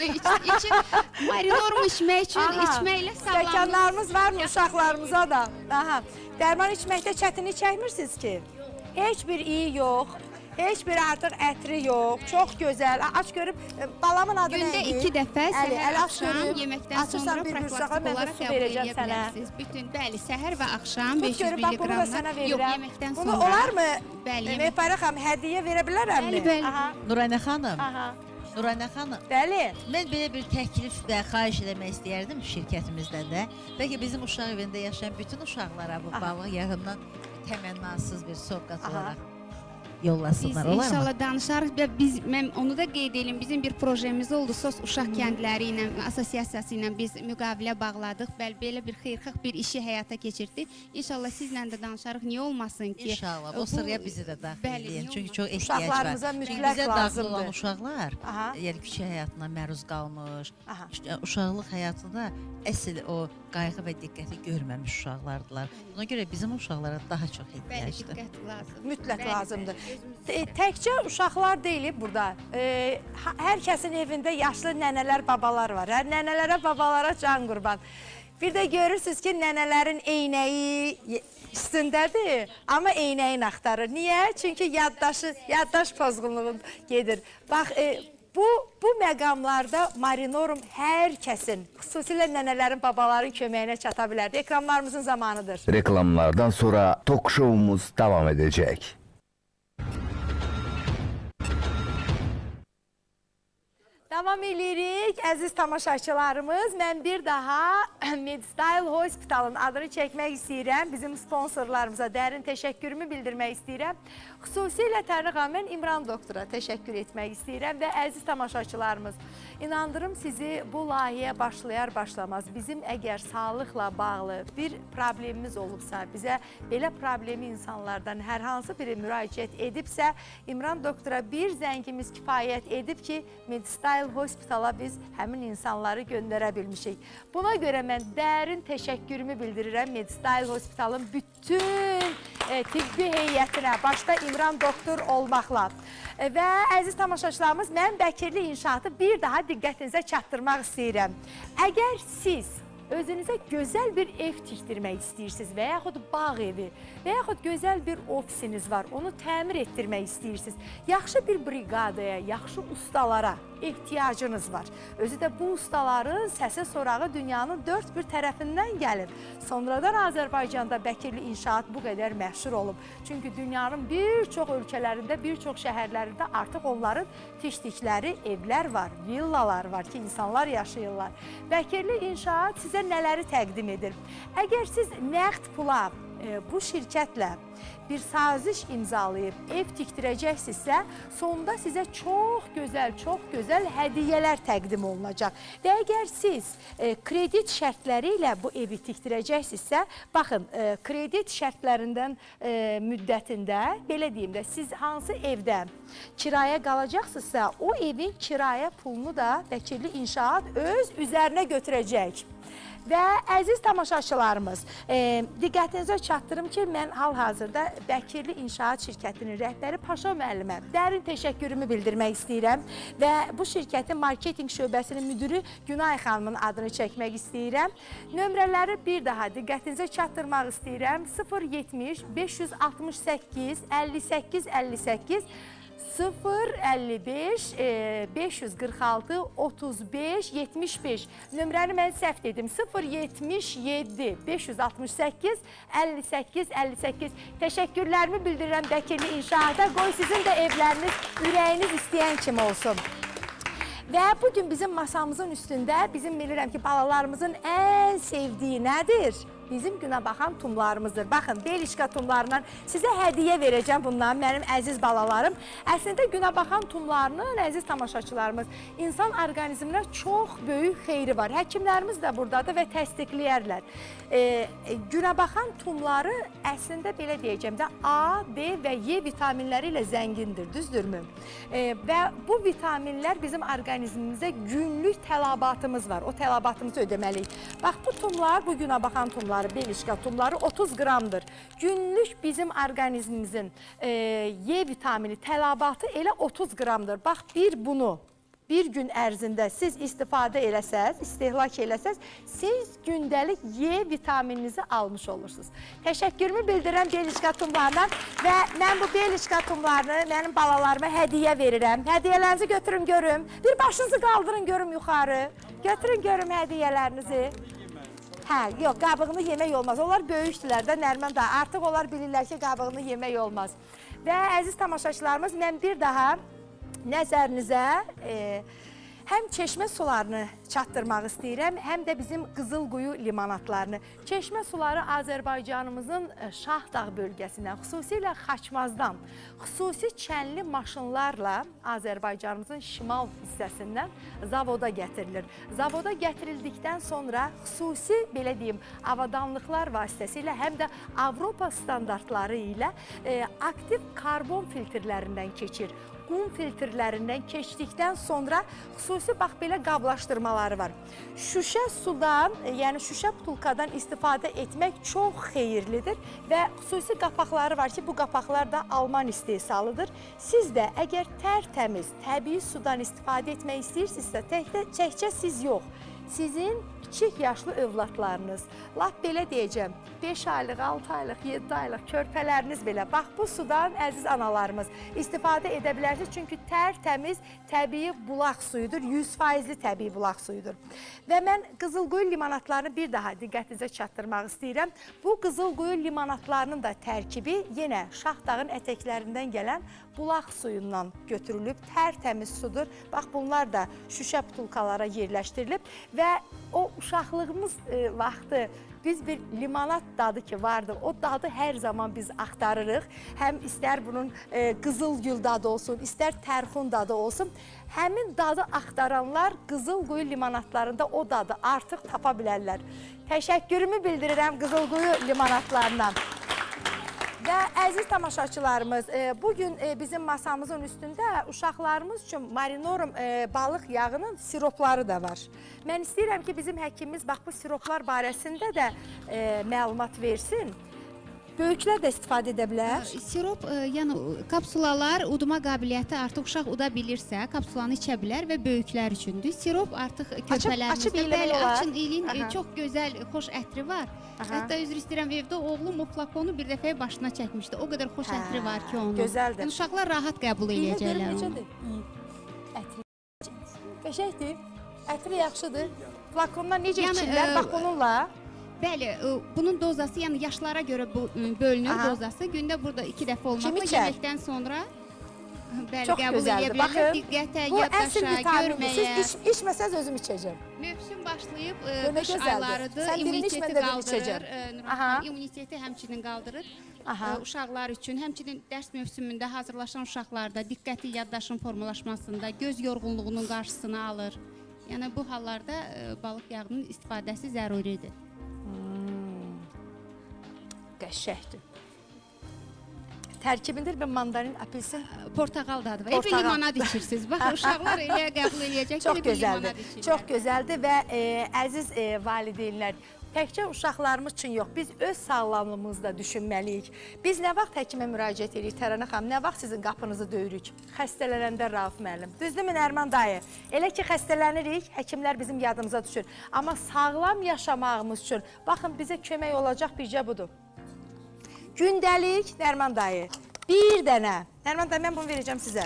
Marinorum içmək üçün içməklə sağlamlıq. Stəkanlarımız var mı uşaqlarımıza da? Dərman içməkdə çətinlik çəkmirsiniz ki? Heç bir iyi yox. Heç bir artıq ətri yox, çox gözəl. Aç görüb, balamın adı nə idi? Gündə 2 dəfə, səhər, axşam, yeməkdən sonra profilaktik olaraq qəbul edə bilərsiniz. Bütün, bəli, səhər və axşam 500 mg-lar. Yox, yeməkdən sonra. Bunu olar mı? Məhfərə xanım, hədiyyə verə bilərəmmi? Bəli, bəli. Nurayna xanım. Nurayna xanım. Bəli. Mən belə bir təklif və xahiş eləmək istəyərdim şirkətimizdən də. Bəlkə bizim uşaq evində yaşayan bütün uşaqlara bu balıq yağından təmənnasız bir sovqat olaraq yollasınlar, olar mı? İnşallah danışarıq və mən onu da qeyd edim, bizim bir projemiz oldu, SOS uşaq kəndləri ilə, asosiasiyası ilə biz müqavilə bağladıq, belə bir xeyirxalq bir işi həyata keçirdik. İnşallah sizlə də danışarıq, niyə olmasın ki? İnşallah, o sıraya bizi də daxil edin, çünki çox ehtiyac var. Uşaqlarımıza mütləq lazımdır. Bizə daxil olan uşaqlar, yəni küçük həyatına məruz qalmış, uşaqlıq həyatında əsl o qayğı və diqqəti görməmiş uşaqlardılar. Buna görə bizim uşaqlara daha çox ehtiyacdır. Bəli, diqqət lazımdır. Mütləq lazımdır. Təkcə uşaqlar deyilib burada. Hər kəsin evində yaşlı nənələr, babalar var. Nənələrə, babalara can qurban. Bir də görürsünüz ki, nənələrin eynəyi üstündədir, amma eynəyin axtarır. Niyə? Çünki yaddaş pozğunluğu gedir. Bax, bu məqamlarda marinorum hər kəsin, xüsusilə nənələrin, babaların köməyinə çata bilər. Reklamlarımızın zamanıdır. Reklamlardan sonra tok şovumuz davam edəcək. Davam edirik, əziz tamaşaçılarımız. Mən bir daha MedStyle Hospitalın adını çəkmək istəyirəm. Bizim sponsorlarımıza dərin təşəkkürümü bildirmək istəyirəm. Xüsusilə Tərnə xanım, mən İmran doktora təşəkkür etmək istəyirəm və əziz tamaşaçılarımız, inandırım sizi bu layihəyə başlayar-başlamaz bizim əgər sağlıqla bağlı bir problemimiz olubsa, bizə belə problemi insanlardan hər hansı biri müraciət edibsə, İmran doktora bir zəngimiz kifayət edib ki, MedStyle Hospitala biz həmin insanları göndərə bilmişik. Buna görə mən dərin təşəkkürümü bildirirəm MedStyle Hospitalın bütün tibbi heyətinə, başda İmran doktor olmaqla. Və əziz tamaşaçılarımız, mən Bəkirli İnşaatı bir daha diqqətinizə çatdırmaq istəyirəm. Əgər siz özünüzə gözəl bir ev tikdirmək istəyirsiniz və yaxud bağ evi və yaxud gözəl bir ofisiniz var, onu təmir etdirmək istəyirsiniz, yaxşı bir briqadaya, yaxşı ustalara ehtiyacınız var. Özü də bu ustaların səsi sorağı dünyanın dörd bir tərəfindən gəlir. Sonradan Azərbaycanda Bəkirli İnşaat bu qədər məşhur olub. Çünki dünyanın bir çox ölkələrində, bir çox şəhərlərində artıq onların tikdikləri evlər var, villalar var ki, insanlar yaşayırlar. Bəkirli İnşaat sizə nələri təqdim edir? Əgər siz nəqd pula bu şirkətlə bir saziş imzalayıb ev tikdirəcəksinizsə, sonunda sizə çox gözəl hədiyyələr təqdim olunacaq. Və əgər siz kredit şərtləri ilə bu evi tikdirəcəksinizsə, baxın, kredit şərtlərindən müddətində, belə deyim də, siz hansı evdə kiraya qalacaqsınızsa, o evin kirayə pulunu da Bəkirli İnşaat öz üzərinə götürəcək. Və əziz tamaşaçılarımız, diqqətinizə çatdırım ki, mən hal-hazırda Bəkirli İnşaat şirkətinin rəhbəri Paşa müəllimə dərin təşəkkürümü bildirmək istəyirəm və bu şirkətin marketinq şöbəsinin müdürü Günay xanımın adını çəkmək istəyirəm. Nömrələri bir daha diqqətinizə çatdırmaq istəyirəm. 070 568 58 58 055 546 35 75 nömrəni mən səhv dedim. 077 568 58 58 təşəkkürlərimi bildirirəm Bəkirli İnşaata. Qoy sizin də evləriniz ürəyiniz istəyən kimi olsun. Və bugün bizim masamızın üstündə bizim bilirəm ki, balalarımızın ən sevdiyi nədir? Bizim günəbaxan tumlarımızdır. Baxın, Belişka tumlarından sizə hədiyyə verəcəm bundan, mənim əziz balalarım. Əslində, günəbaxan tumlarının, əziz tamaşaçılarımız, insan orqanizminə çox böyük xeyri var. Həkimlərimiz də buradadır və təsdiqləyərlər. Günəbaxan tumları əslində, belə deyəcəm də, A, D və Y vitaminləri ilə zəngindir, düzdürmü? Və bu vitaminlər bizim orqanizmimizə günlük tələbatımız var. O tələbatımızı ödəməliyik. Bax, bu tumlar, bu günəbaxan tumlar, Belişka tumları 30 qramdır. Günlük bizim orqanizmimizin Y vitamini tələbatı elə 30 qramdır. Bax, bunu bir gün ərzində siz istifadə eləsəz, istehlak eləsəz, siz gündəlik Y vitamininizi almış olursunuz. Təşəkkürümü bildirəm Belişka tumlarından və mən bu Belişka tumlarını mənim balalarıma hədiyyə verirəm. Hədiyyələrinizi götürün görüm. Bir başınızı qaldırın görüm yuxarı. Götürün görüm hədiyyələrinizi. Hə, yox, qabığını yemək olmaz. Onlar böyükdülər də, Nərman da. Artıq onlar bilirlər ki, qabığını yemək olmaz. Və əziz tamaşaçılarımız, mən bir daha nəzərinizə həm çeşmə sularını çatdırmaq istəyirəm, həm də bizim Qızılquyu limonatlarını. Çeşmə suları Azərbaycanımızın Şahdağ bölgəsindən, xüsusilə Xaçmazdan, xüsusi çənli maşınlarla Azərbaycanımızın şimal hissəsindən zavoda gətirilir. Zavoda gətirildikdən sonra xüsusi, belə deyim, avadanlıqlar vasitəsilə həm də Avropa standartları ilə aktiv karbon filtrlərindən keçir. Qum filtrlərindən keçdikdən sonra xüsusi bax belə qablaşdırmaları var. Şüşə sudan, yəni şüşə butulkadan istifadə etmək çox xeyirlidir və xüsusi qapaqları var ki, bu qapaqlar da Alman istehsalıdır. Siz də əgər tərtəmiz, təbii sudan istifadə etmək istəyirsinizsə, təkcə siz yox, sizin kiçik yaşlı övladlarınız, lap belə deyəcəm, 5 aylıq, 6 aylıq, 7 aylıq körpələriniz belə, bax bu sudan əziz analarımız istifadə edə bilərsiniz. Çünki tərtəmiz, təbii bulaq suyudur, 100%li təbii bulaq suyudur. Və mən Qızılquyu limonadlarını bir daha diqqətinizə çatdırmaq istəyirəm. Bu Qızılquyu limonadlarının da tərkibi yenə Şahdağın ətəklərindən gələn bulaq suyundan götürülüb, tərtəmiz sudur. Bax, bunlar da şüşə butulkalara yerləşdirilib və o uşaqlığımız vaxtı biz bir limonad dadı ki vardı, o dadı hər zaman biz axtarırıq. Həm istər bunun qızılgül dadı olsun, istər tərxun dadı olsun. Həmin dadı axtaranlar Qızılquyu limonadlarında o dadı artıq tapa bilərlər. Təşəkkürümü bildirirəm Qızılquyu limonadlarından. Və əziz tamaşaçılarımız, bugün bizim masamızın üstündə uşaqlarımız üçün marinorum balıq yağının siropları da var. Mən istəyirəm ki, bizim həkimimiz bax bu siroplar barəsində də məlumat versin. Böyüklər də istifadə edə bilər. Sirop, yəni kapsulalar udma qabiliyyəti artıq uşaq uda bilirsə, kapsulanı içə bilər və böyüklər üçündür. Sirop artıq körpələrimizdə bəli, açın ilin çox gözəl, xoş ətri var. Hətta üzr istəyirəm, evdə oğlum o flakonu bir dəfəyə başına çəkmişdi. O qədər xoş ətri var ki onun. Gözəldir. Yəni uşaqlar rahat qəbul edəcəklər onu. Ətri qəşəkdir, ətri yaxşıdır. Flakondan necə içirlər? Bax bununla. Bəli, bunun dozası, yəni yaşlara görə bölünür dozası. Gündə burada 2 dəfə olmaqla yeməkdən sonra qəbul edə bilərlər. Diqqətə, yaddaşa, görməyə. Siz içməsəz özüm içəcəm. Mövsüm başlayıb, qış aylarıdır, immuniteti qaldırır. İmmuniteti həmçinin qaldırır. Uşaqlar üçün, həmçinin dərs mövsümündə hazırlaşan uşaqlarda diqqəti, yaddaşın formalaşmasında, göz yorğunluğunun qarşısını alır. Yəni bu hallarda balıq yağının istifadəsi zəruridir. Qəşəkdir. Tərkibində bir mandarin, apelsin, portağal dadı var. Evə limonad içirsiniz. Bax, uşaqlar elə qəbul edəcək ki, bir limonad içirlər. Çox gözəldir və əziz valideynlər, təkcə uşaqlarımız üçün yox, biz öz sağlamlığımızda düşünməliyik. Biz nə vaxt həkimə müraciət edirik, Tərənə xanım, nə vaxt sizin qapınızı döyürük? Xəstələnəndə Rauf müəllim. Düzdürmü Nərman dayı? Elə ki, xəstələnirik, həkimlər bizim yadımıza düşür. Amma sağlam yaşamağımız üçün, baxın, bizə kömək olacaq bircə budur. Gündəlik, Nərman dayı, bir dənə, Nərman dayı, mən bunu verəcəm sizə.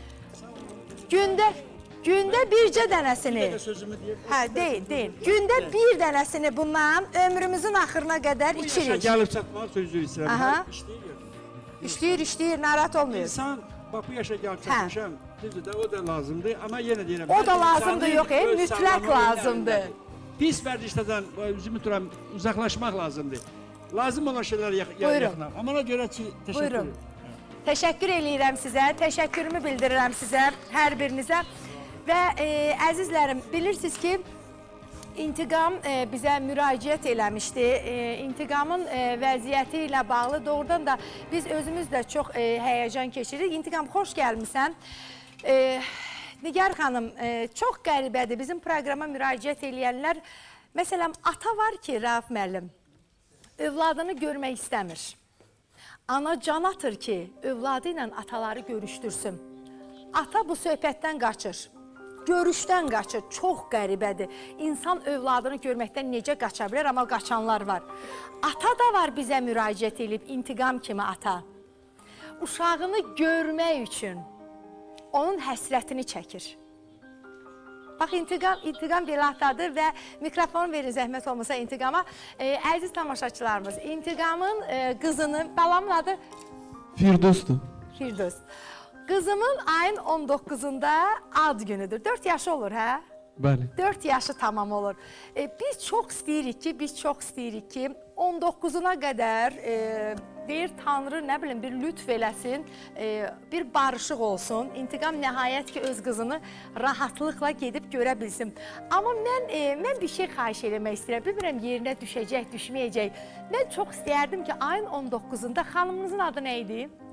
Gündə bircə dənəsini, deyin, gündə bir dənəsini bundan ömrümüzün axırına qədər içirik. Bu yaşa gəlib çatmaq sözü istəyirəm, işləyir. İşləyir, narahat olmuyor. İnsan, bax bu yaşa gəlib çatmışam, o da lazımdır, amma yenə deyirəm. O da lazımdır, yox, mütləq lazımdır. Pis vərdişlərdən uzaqlaşmaq lazımdır. Lazım olan şeylər yaxınaq. Amma ona görə ki, təşəkkür edirəm. Təşəkkür edirəm sizə, təşəkkürümü bildirirəm sizə, hər birinizə. Və əzizlərim, bilirsiniz ki, İntiqam bizə müraciət eləmişdi. İntiqamın vəziyyəti ilə bağlı doğrudan da biz özümüz də çox həyəcan keçiririk. İntiqam, xoş gəlmişsən. Nigar xanım, çox qəribədir bizim proqrama müraciət eləyənlər. Məsələn, ata var ki, Rauf müəllim, övladını görmək istəmir. Ana can atır ki, övladı ilə ataları görüşdürsün. Ata bu söhbətdən qaçır, görüşdən qaçır, çox qəribədir. İnsan övladını görməkdən necə qaça bilər, amma qaçanlar var. Ata da var bizə müraciət edib, İntiqam kimi ata. Uşağını görmək üçün onun həsrətini çəkir. Bax, İntiqam belə atadır və mikrofonu verin zəhmət olmasa İntiqama. Əziz tamaşaçılarımız, İntiqamın qızını, balamın adı? Firdosdur. Firdos. Qızımın ayın 19-unda ad günüdür. 4 yaşı olur, hə? Bəli. 4 yaşı tamam olur. Biz çox istəyirik ki, 19-una qədər deyir Tanrı, nə bilim, bir lütf eləsin, bir barışıq olsun. İntiqam nəhayət ki, öz qızını rahatlıqla gedib görə bilsin. Amma mən bir şey xahiş eləmək istəyirəm. Bilmirəm, yerinə düşəcək, düşməyəcək. Mən çox istəyərdim ki, ayın 19-unda xanımınızın adı nə idi?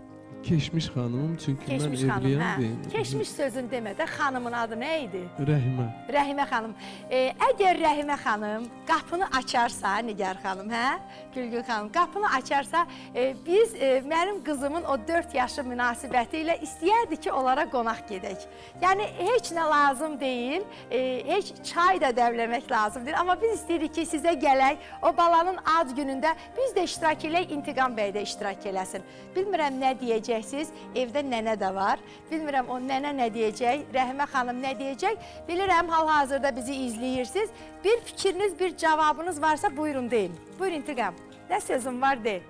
Keşmiş xanım, çünki mən evliyəm. Keşmiş sözün demədə xanımın adı nə idi? Rəhimə. Rəhimə xanım. Əgər Rəhimə xanım qapını açarsa, Nigar xanım, Gülgün xanım, qapını açarsa, biz mənim qızımın o 4 yaşı münasibəti ilə istəyərdik ki, onlara qonaq gedək. Yəni, heç nə lazım deyil, heç çay da dəvləmək lazım deyil. Amma biz istəyirik ki, sizə gələk, o balanın ad günündə biz də iştirak eləyək, İntiqam bəy də iştirak eləsin. Bilmirəm nə deyəcəksiniz, evdə nənə də var. Bilmirəm o nənə nə deyəcək, Rəhimə xanım nə deyəcək. Bilirəm, hal-hazırda bizi izləyirsiniz. Bir fikriniz, bir cavabınız varsa buyurun deyin. Buyur İntiqam, nə sözün var de.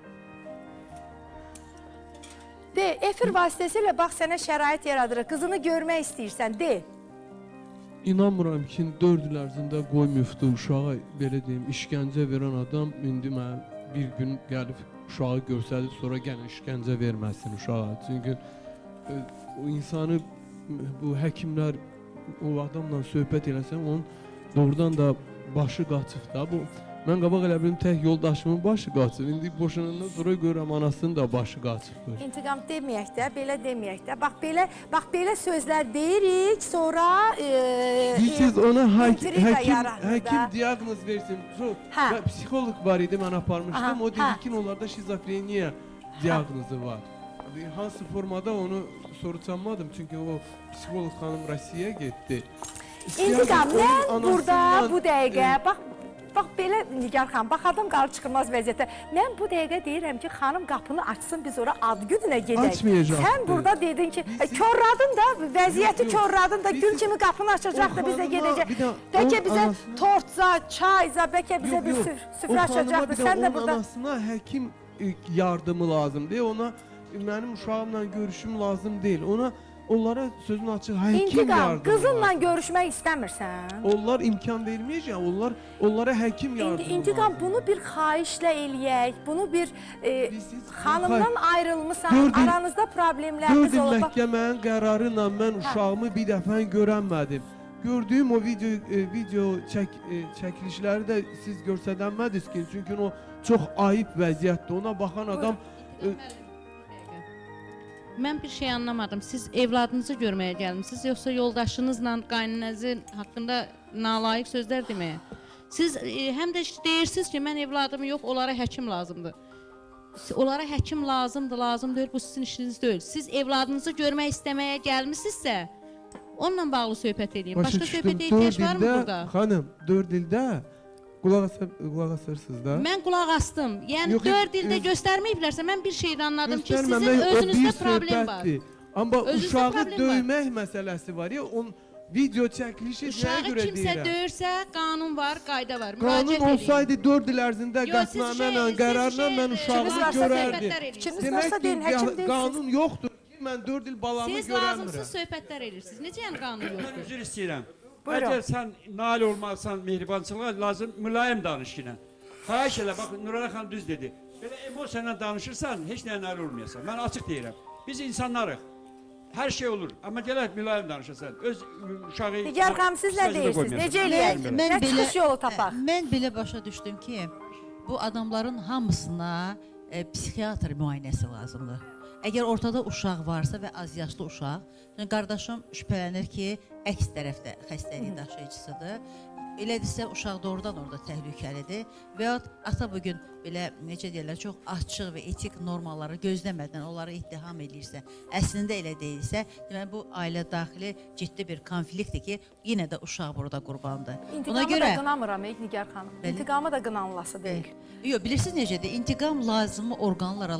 De, efir vasitəsilə bax sənə şərait yaradırıq, qızını görmək istəyirsən, de. İnanmıram ki, 4 il ərzində qoy müftü uşağa, belə deyim, işgəncə verən adam indi mən bir gün gəlib uşağı görsədir, sonra gəlin işgəncə verməsin uşağa. Çünki o insanı, bu həkimlər o adamla söhbət eləsən, onun doğrudan da başı qaçıb da. Mən qabaq elə bilim tək yoldaşımın başı qaçıb. İndi boşanandan sonra görürəm anasının da başı qaçıb. İntiqam deməyək də, belə deməyək də. Bax, belə sözlər deyirik, sonra siz ona həkim diaqnoz versin. Psixoloq var idi, mən aparmışdım. O dedi ki, onlarda şizofreniya diaqnozu var. Hansı formada onu soruçanmadım. Çünki o psixoloq xanım Rusiyaya getdi. İntiqam, mən burada bu dəqiqə, bax belə Nigar xanım, bax adam qarı çıxılmaz vəziyyətdə. Mən bu dəqiqə deyirəm ki, xanım qapını açsın, biz ora ad gününə gedək. Açmayacaq. Sən burada dedin ki, körradın da, vəziyyəti körradın da, gül kimi qapını açacaq da bizə gedəcək. Bəlkə bizə tortza, çayza, bəlkə bizə bir süfrə açacaq da, sən də burada. Onun anasına həkim yardımı lazımdır, ona mənim uşağımla görüşüm lazım deyil, onlara sözün açıq həkim İntiqam, yardımı qızınla görüşmək istəmirsən? Onlar imkan verməyəcək, onlara həkim yardımı İntiqam, bunu bir xahişlə eləyək, bunu bir xanımdan ayrılmışsan, aranızda problemləriniz 4 il olub. məhkəmənin qərarı ilə mən uşağımı bir dəfə görənmədim. Gördüyüm o video çəkilişləri də siz görsədənmədiniz ki, çünki o çox ayıb vəziyyətdir. Ona baxan adam... Mən bir şey anlamadım. Siz evladınızı görməyə gəlmişsiniz, yoxsa yoldaşınızla qaynınızın haqqında nalayiq sözlər deməyə? Siz həm də deyirsiniz ki, mən evladımı yox, onlara həkim lazımdır. Onlara həkim lazımdır, bu sizin işiniz deyil. Siz evladınızı görmək istəməyə gəlmişsinizsə, onunla bağlı söhbət edin. Başqa söhbətə ehtiyac var mı burada? Xanım, 4 ildə qulaq asırsınız da. Mən qulaq astım. Yəni 4 ildə göstərməyiblərsə, mən bir şeydə anladım ki, sizin özünüzdə problem var. Amma uşağı döymək məsələsi var ya, video çəkilişi nəyə görə deyirəm? Uşağı kimsə döyürsə, qanun var, qayda var. Qanun olsaydı 4 il ərzində qətnamə qərarla mən uşağımı görərdim. Demək ki, qanun yoxdur ki, mən 4 il balamı görəmirəm. Siz lazımsız söhbətlər edirsiniz. Necə yəni qanun yoxdur? Mən üzr istəyirəm. Əgər sən nail olmazsan, mehribançılığa lazım, mülayim danış yine. Xahiş elə, bax, Nurana xanım düz dedi. Belə emosiyanla danışırsan, heç nəyə nail olmayasan. Mən açıq deyirəm. Biz insanlarıq. Hər şey olur. Amma gələk mülayim danışırsan. Öz uşağı... Nigar xanım, siz nə deyirsiniz? Necə eləyək? Nə çıxış yolu tapaq? Mən belə başa düşdüm ki, bu adamların hamısına psixiatr müayinəsi lazımdır. Əgər ortada uşaq varsa və az yaşlı uşaq, qardaşım şübhələnir ki, əks tərəfdə xəstəliyin daşıyıcısıdır. Elədirsə, uşaq doğrudan orada təhlükəlidir və ya ata bugün belə, necə deyirlər, çox açıq və etik normaları gözləmədən onları ittiham edirsə, əslində elə deyilsə, deməli, bu ailə daxili ciddi bir konfliktdir ki, yenə də uşaq burada qurbandır. İntiqamı da qınamıram, Nigar xanım. İntiqamı da qınanılası deyil. Yox, bilirsiniz necədir? İntiqam lazımı orqanlara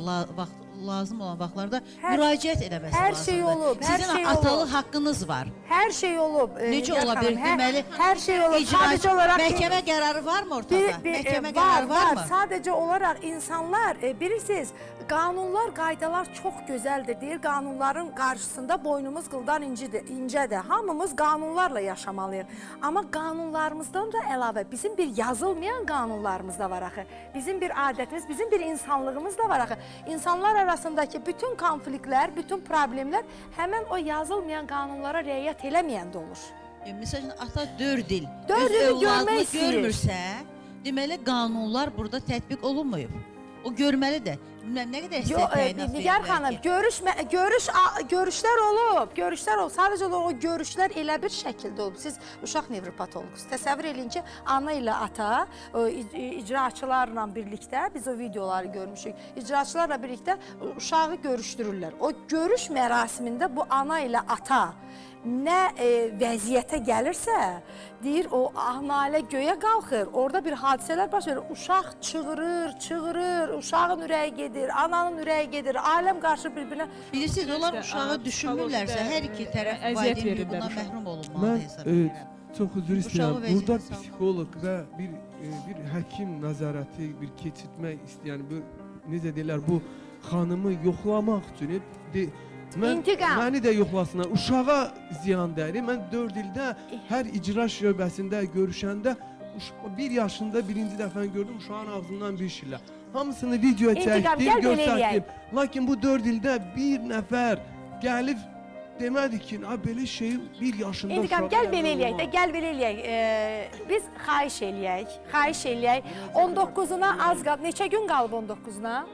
lazım olan vaxtlarda müraciət eləməsi lazımdır. Hər şey olub, hər şey olub. Sizin atalı haqqınız var. Hər şey olub. Necə ola bilir? Deməli, hər şey olub. Sadəcə olaraq... Məhkəmə qərarı varmı ortada? Məhkəmə qərarı varmı? Var. Sadəcə olaraq insanlar, bilirsiniz, qanunlar, qaydalar çox gözəldir deyir. Qanunların qarşısında boynumuz qıldan incədir. Hamımız qanunlarla yaşamalıyıq. Amma qanunlarımızdan da əlavə bizim bir yazılmayan qanunlarımız da var axı. Bizim bir adətimiz, bizim bir insanlığımız da var axı. İnsanlar arasındakı bütün konfliktlər, bütün problemlər həmən o yazılmayan qanunlara riayət eləməyəndə olur. Məsələn, ata 4 il öz övladını görmürsə, deməli qanunlar burada tətbiq olunmayıb. O görməlidir. Nə qədər təyinat Nigar xanım, görüşlər olub. Sadəcə o görüşlər elə bir şəkildə olub. Siz uşaq nevropatoloqsunuz. Təsəvvür edin ki, ana ilə ata icraçılarla birlikdə, biz o videoları görmüşük, icraçılarla birlikdə uşağı görüşdürürlər. O görüş mərasimində bu ana ilə ata nə vəziyyətə gəlirsə, deyir, o nalə göyə qalxır, orada bir hadisələr baş verir, uşaq çığırır, uşağın ürəyi gedir, ananın ürəyi gedir, aləm qarşı bir-birinə. Bilirsiniz, onlar uşağı düşünmürlərsə, hər iki tərəf valideyn buna məhrum olunmalı hesab edirəm. Mən çox üzr istəyirəm, burada psixoloq və bir həkim nəzarəti, bir keçirtmək istəyən, necə deyirlər, bu xanımı yoxlamaq üçün məni də yoxlasınlar. Uşağa ziyan dəyir. Mən 4 ildə hər icra şöbəsində görüşəndə 1 yaşında birinci dəfə gördüm, uşağın ağzından bir şillə. Hamısını videoya çəkdim, göstərdim. Lakin bu 4 ildə bir nəfər gəlib demədi ki, belə şey 1 yaşında uşağa... İntiqam, gəl belə eləyək. Biz xahiş eləyək. 19'una az qalıb. Neçə gün qalıb 19'una?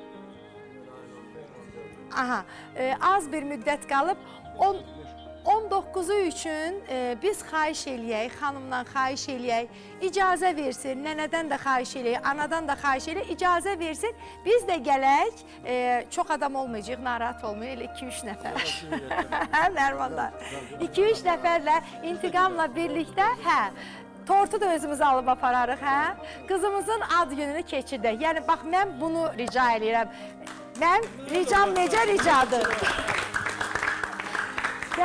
Aha, az bir müddət qalıb. 19'u üçün biz xahiş eləyək, xanımdan xahiş eləyək, icazə versin, nənədən də xahiş eləyək, anadan da xahiş eləyək, icazə versin. Biz də gələk, çox adam olmayacaq, narahat olmayın, elə 2-3 nəfər. Nərmanlar. 2-3 nəfərlə, intiqamla birlikdə, tortu da özümüz alıb apararıq, qızımızın ad gününü keçirdək. Yəni, bax, mən bunu rica eləyirəm. Mən ricam necə ricadır? Və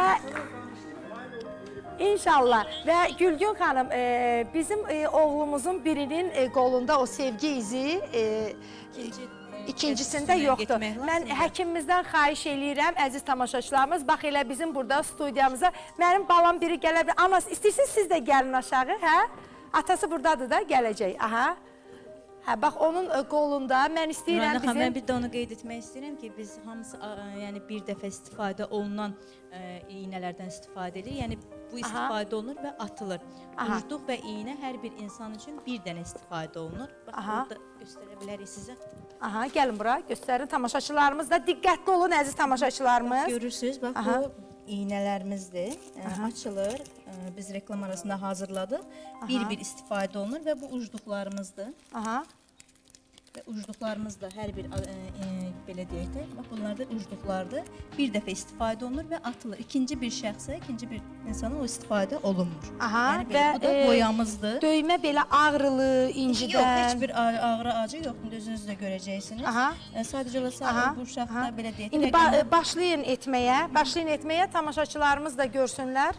inşallah və Gülgün xanım, bizim oğlumuzun birinin qolunda o sevgi izi ikincisində yoxdur. Mən həkimimizdən xahiş eləyirəm, əziz tamaşaçılarımız, bax elə bizim burada studiyamıza, mənim balam biri gələ bilir. Anası, istəyirsiniz siz də gəlin aşağı, hə? Atası buradadır da, gələcək, aha. Hə, bax, onun qolunda mən istəyirəm bizim... Mən bir də onu qeyd etmək istəyirəm ki, biz hamısı bir dəfə istifadə olunan iynələrdən istifadə edirik. Yəni, bu istifadə olunur və atılır. Ucluq və iynə hər bir insan üçün bir dənə istifadə olunur. Bax, burada göstərə bilərik sizə. Aha, gəlin bura, göstərin. Tamaşaçılarımız da diqqətli olun, əziz tamaşaçılarımız. Görürsünüz, bax, bu iynələrimizdir. Açılır. Biz reklam arasında hazırladıq. Bir-bir istifadə olunur və bu ucluqlarımızdır. Və ucluqlarımız da hər bir, belə deyək də, bunlar da ucluqlardır. Bir dəfə istifadə olunur və atılır. İkinci bir şəxsə, ikinci bir insana o istifadə olunmur. Yəni, bu da boyamızdır. Döymə belə ağrılı, incidən... Yox, heç bir ağrı acı yoxdur, özünüz də görəcəksiniz. Sadəcə olaraq bu uşaqda belə deyək. İndi başlayın etməyə, tamaşaçılarımız da görsünlər.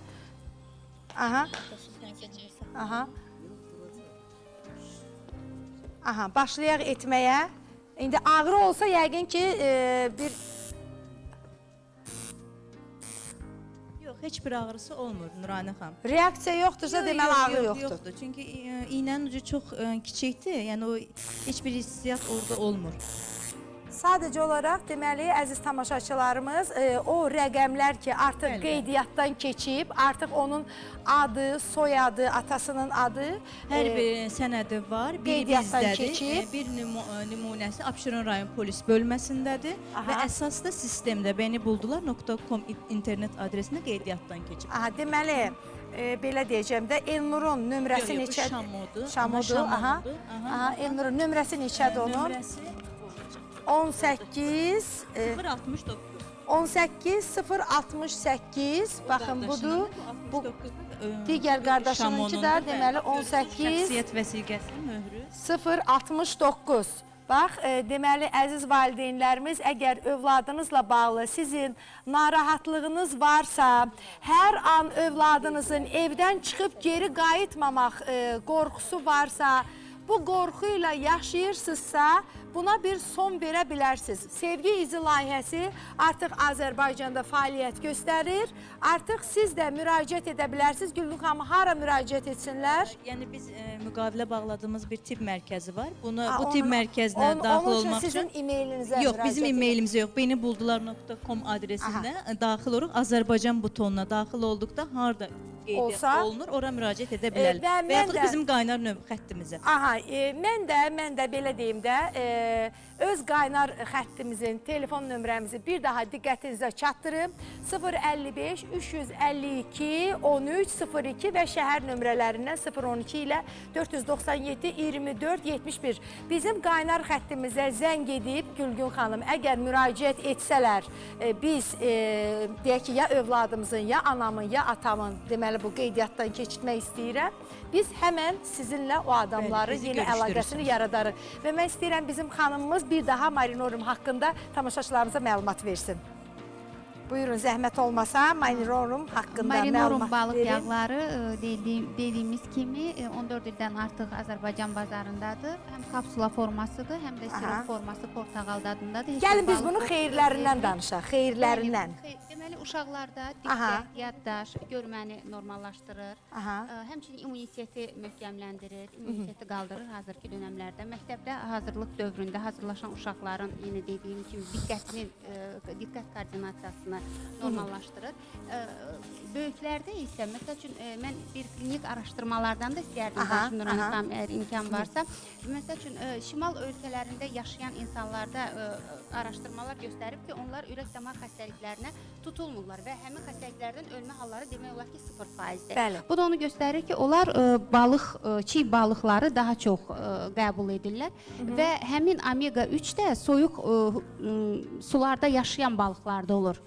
Başlayaq etməyə. İndi ağrı olsa yəqin ki, bir... Yox, heç bir ağrısı olmur, Nuranə xanım. Reaksiya yoxdursa deməli ağrı yoxdur. Yoxdur, çünki iynənin ucu çox kiçikdir, yəni o heç bir hissiyat orada olmur. Sadəcə olaraq, deməli, əziz tamaşaçılarımız, o rəqəmlər ki, artıq qeydiyyatdan keçib, artıq onun adı, soyadı, atasının adı... Hər bir sənədi var, biri bizdədir, bir nümunəsi Abşeron rayon polis bölməsindədir və əsas da sistemdə benibuldular.com internet adresində qeydiyyatdan keçib. Deməli, belə deyəcəm də, Elnurun nömrəsi neçədir? Şamodur. Elnurun nömrəsi neçədir onun? Nömrəsi 18 068, baxın budur, bu digər qardaşınınki də deməli 18 069. Bax, deməli, əziz valideynlərimiz, əgər övladınızla bağlı sizin narahatlığınız varsa, hər an övladınızın evdən çıxıb geri qayıtmamaq qorxusu varsa, bu qorxu ilə yaşayırsınızsa, buna bir son verə bilərsiniz. Sevgi izi layihəsi artıq Azərbaycanda fəaliyyət göstərir. Artıq siz də müraciət edə bilərsiniz. Gülgün xanım, hara müraciət etsinlər? Yəni, biz müqavilə bağladığımız bir tibb mərkəzi var. Bu tibb mərkəzinə daxil olmaq üçün... Onun üçün sizin e-mailinizə yox, bizim e-mailimizə yox. Benibuldular.com adresində daxil oluruq. Azərbaycan butonuna daxil olduqda harada qeydiyyat olunur, ora müraciət edə bilərlər. Və yaxud bizim qaynar xəttimizə. Aha, mən də belə deyim də, öz qaynar xəttimizin telefon nömrəmizi bir daha diqqətinizə çatdırım. 055 352 13 02 və şəhər nömrələrindən 012 ilə 497 24 71. Bizim qaynar xəttimizə zəng edib Gülgün xanım, əgər müraciət etsələr, biz deyək ki, ya övladımızın, ya anamın, ya atamın, deməli bu qeydiyyatdan keçirmək istəyirəm. Biz həmən sizinlə o adamları yeni əlaqəsini yaradarıq. Və mən istəyirəm bizim xanımımız bir daha Marinorum haqqında tamaşaçılarımıza məlumat versin. Buyurun, zəhmət olmasa Marinorum haqqında məlumat verin. Marinorum balıq yağları dediyimiz kimi 14 ildən artıq Azərbaycan bazarındadır. Həm kapsula formasıdır, həm də sirop forması portağal dadındadır. Gəlin biz bunu xeyirlərindən danışaq, xeyirlərindən. Deməli, uşaqlarda diqqət, yaddaş, görməni normallaşdırır. Həmçinin immuniteti möhkəmləndirir, immuniteti qaldırır hazırki dönəmlərdə. Məktəbdə hazırlıq dövründə hazırlaşan uşaqların, yeni dediyim kimi, diqqət koordinasiyasını normallaşdırır. Böyüklərdə isə, məsəl üçün, mən bir klinik araşdırmalardan da istəyərdim, Nurhanım, əgər imkan varsa. Məsəl üçün, şimal ölkələrində yaşayan insanlarda araşdırmalar göstərib ki, onlar ürək-damar xəstəliklərinə tutulmurlar və həmin xəstəliklərdən ölmə halları demək olar ki 0%-dir. Bu da onu göstərir ki, onlar çiğ balıqları daha çox qəbul edirlər və həmin omega-3 də soyuq sularda yaşayan balıqlarda olur.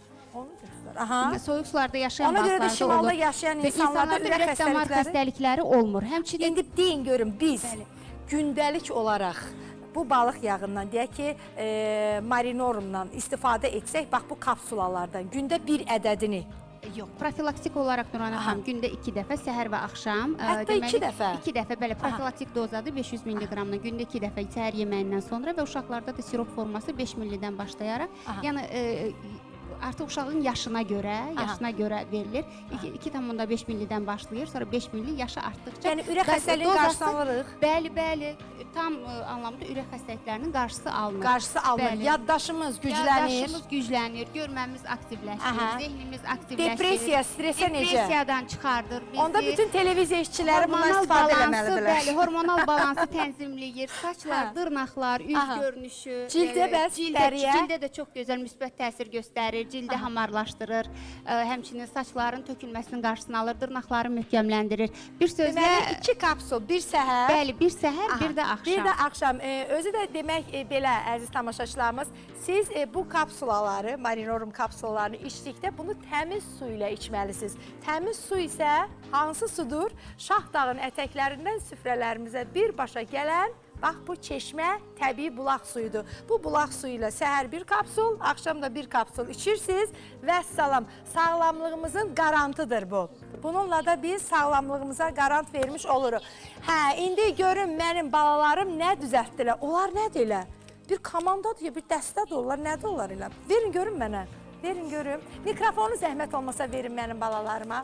Soyuq sularda yaşayan balıqlarda olur. Ona görə də şimalda yaşayan insanlarda ürək-damar xəstəlikləri olmur. İndi deyin görün, biz gündəlik olaraq bu balıq yağından, deyək ki, Marinorumdan istifadə etsək, bax bu kapsulalardan gündə bir ədədini. Yox, profilaktik olaraq Nurhanım xanım, gündə 2 dəfə, səhər və axşam. Hətta 2 dəfə? 2 dəfə, bəli, profilaktik dozadır 500 mg-dan, gündə 2 dəfə səhər yeməyindən sonra və uşaqlarda da sirop forması 5 ml-dən başlayaraq. Yəni, artıq uşağın yaşına görə verilir. 2,5 ml-dən başlayır, sonra 5 ml yaşı artdıqca. Yəni, ürək xəstəliyin qarşısını alırıq? Bəli, tam anlamda ürək xəstəliklərinin qarşısı alınır. Qarşısı alınır, yaddaşımız güclənir. Yaddaşımız güclənir, görməmiz aktivləşir, zehnimiz aktivləşir. Depresiya, stresə necə? Depresiyadan çıxardır bizi. Onda bütün televiziya işçiləri bundan istifadə eləməlidirlər. Bəli, hormonal balansı tənzimləyir, saçlar, dırnaqlar, üz görünüşü. Cildə bəs, dəriyə? Cildə də çox gözəl müsbət təsir göstərir. Cildi hamarlaşdırır, həmçinin saçların tökülməsinin qarşısını alır, dırnaqları möhkəmləndirir. Bir sözlə... Deməli, 2 kapsul, bir səhər... Bəli, bir səhər, bir də axşam. Bir də axşam. Özü də demək belə, əziz tamaşaçılarımız, siz bu kapsulaları, Marinorum kapsulalarını içdikdə bunu təmiz su ilə içməlisiniz. Təmiz su isə hansı sudur? Şahdağın ətəklərindən süfrələrimizə birbaşa gələn bax, bu çeşmə təbii bulaq suyudur. Bu bulaq suyu ilə səhər bir kapsul, axşam da bir kapsul içirsiniz və salam. Sağlamlığımızın garantıdır bu. Bununla da biz sağlamlığımıza qarant vermiş oluruq. İndi görün mənim balalarım nə düzəltdilər. Onlar nədir elə? Bir komandadır, bir dəstədir onlar, nədir onlar elə? Verin görün mənə, verin görün. Mikrofonu zəhmət olmasa verin mənim balalarıma.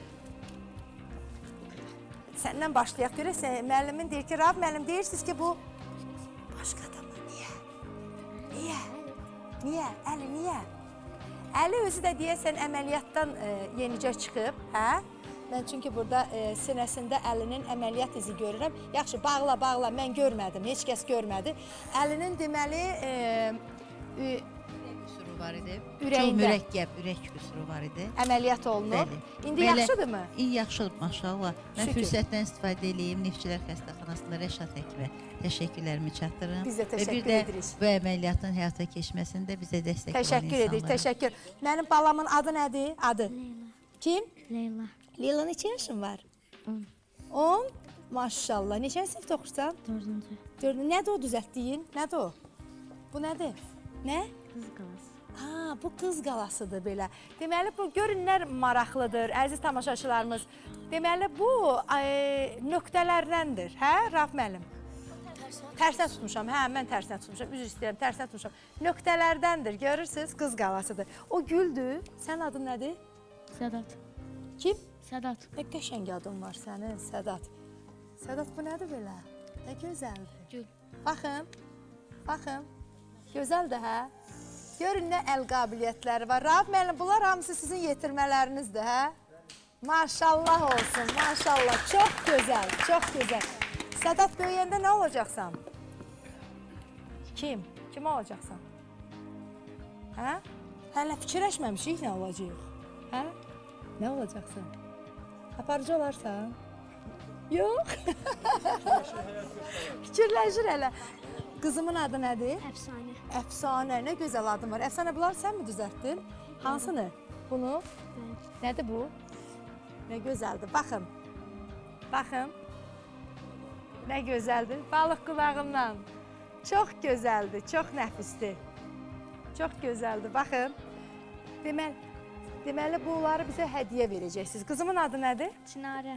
Səndən başlayaq görək, müəllimin deyir ki, Rav müəllim deyirsiniz ki, bu başqa adamlar, niyə? Niyə? Əli, niyə? Əli özü də deyəsən əməliyyatdan yenicə çıxıb, hə? Mən çünki burada sinəsində Əlinin əməliyyat izi görürəm. Yaxşı, bağla, mən görmədim, heç kəs görmədi. Əlinin deməli... var idi. Ürəyində. Çox mürəkkəb ürək qüsuru var idi. Əməliyyat olunub. İndi yaxşıdırmı? İndi yaxşıdır, maşallah. Mən fürsətdən istifadə edeyim, Neftçilər Xəstəxanasında Rəşad həkimə təşəkkürlərimi çatdırıram. Biz də təşəkkür edirik. Bu əməliyyatın həyata keçməsində bizə dəstək olan insanlara. Təşəkkür edirik, təşəkkür. Mənim balamın adı nədir? Adı? Kim? Leyla. Leyla, neçə yaşın var? 10. Maşallah. Neçə sinifdə oxursan? 4-cü. 4-cü. Nədir o düzəltdiyin? Nədir o? Bu nədir? Nə? Qız qalası. Bu qız qalasıdır belə. Deməli, bu görünlər maraqlıdır, əziz tamaşaçılarımız. Deməli, bu nöqtələrdəndir, hə, Rauf müəllim? Tərsinə tutmuşam, hə, mən tərsinə tutmuşam, üzr istəyirəm, tərsinə tutmuşam. Nöqtələrdəndir, görürsünüz, qız qalasıdır. O güldür, sənin adın nədir? Sədat. Kim? Sədat. Nə qəşəng adın var sənin, Sədat. Sədat, bu nədir belə? Nə gözəldir. Gül. Baxın, gözəldir, hə? Görün, nə əl qabiliyyətləri var. Rauf müəllim, bunlar hamısı sizin yetirmələrinizdir, hə? Maşallah olsun, maşallah. Çox gözəl, çox gözəl. Sədat böyüyəndə nə olacaqsan? Kim? Kim olacaqsan? Hə? Hələ fikirləşməmişik nə olacaq? Hə? Nə olacaqsan? Aparıcı olarsan? Yox. Fikirləşir hələ. Qızımın adı nədir? Əfsanə. Əfsanə, nə gözəl adım var. Əfsanə, bunları sən mi düzəltdin? Hansını? Bunu? Nədir bu? Nə gözəldir, baxın. Baxın. Nə gözəldir, balıq qulağından. Çox gözəldir, çox nəfisdir. Çox gözəldir, baxın. Deməli, bunları bizə hədiyyə verəcəksiniz. Qızımın adı nədir? Çinarə.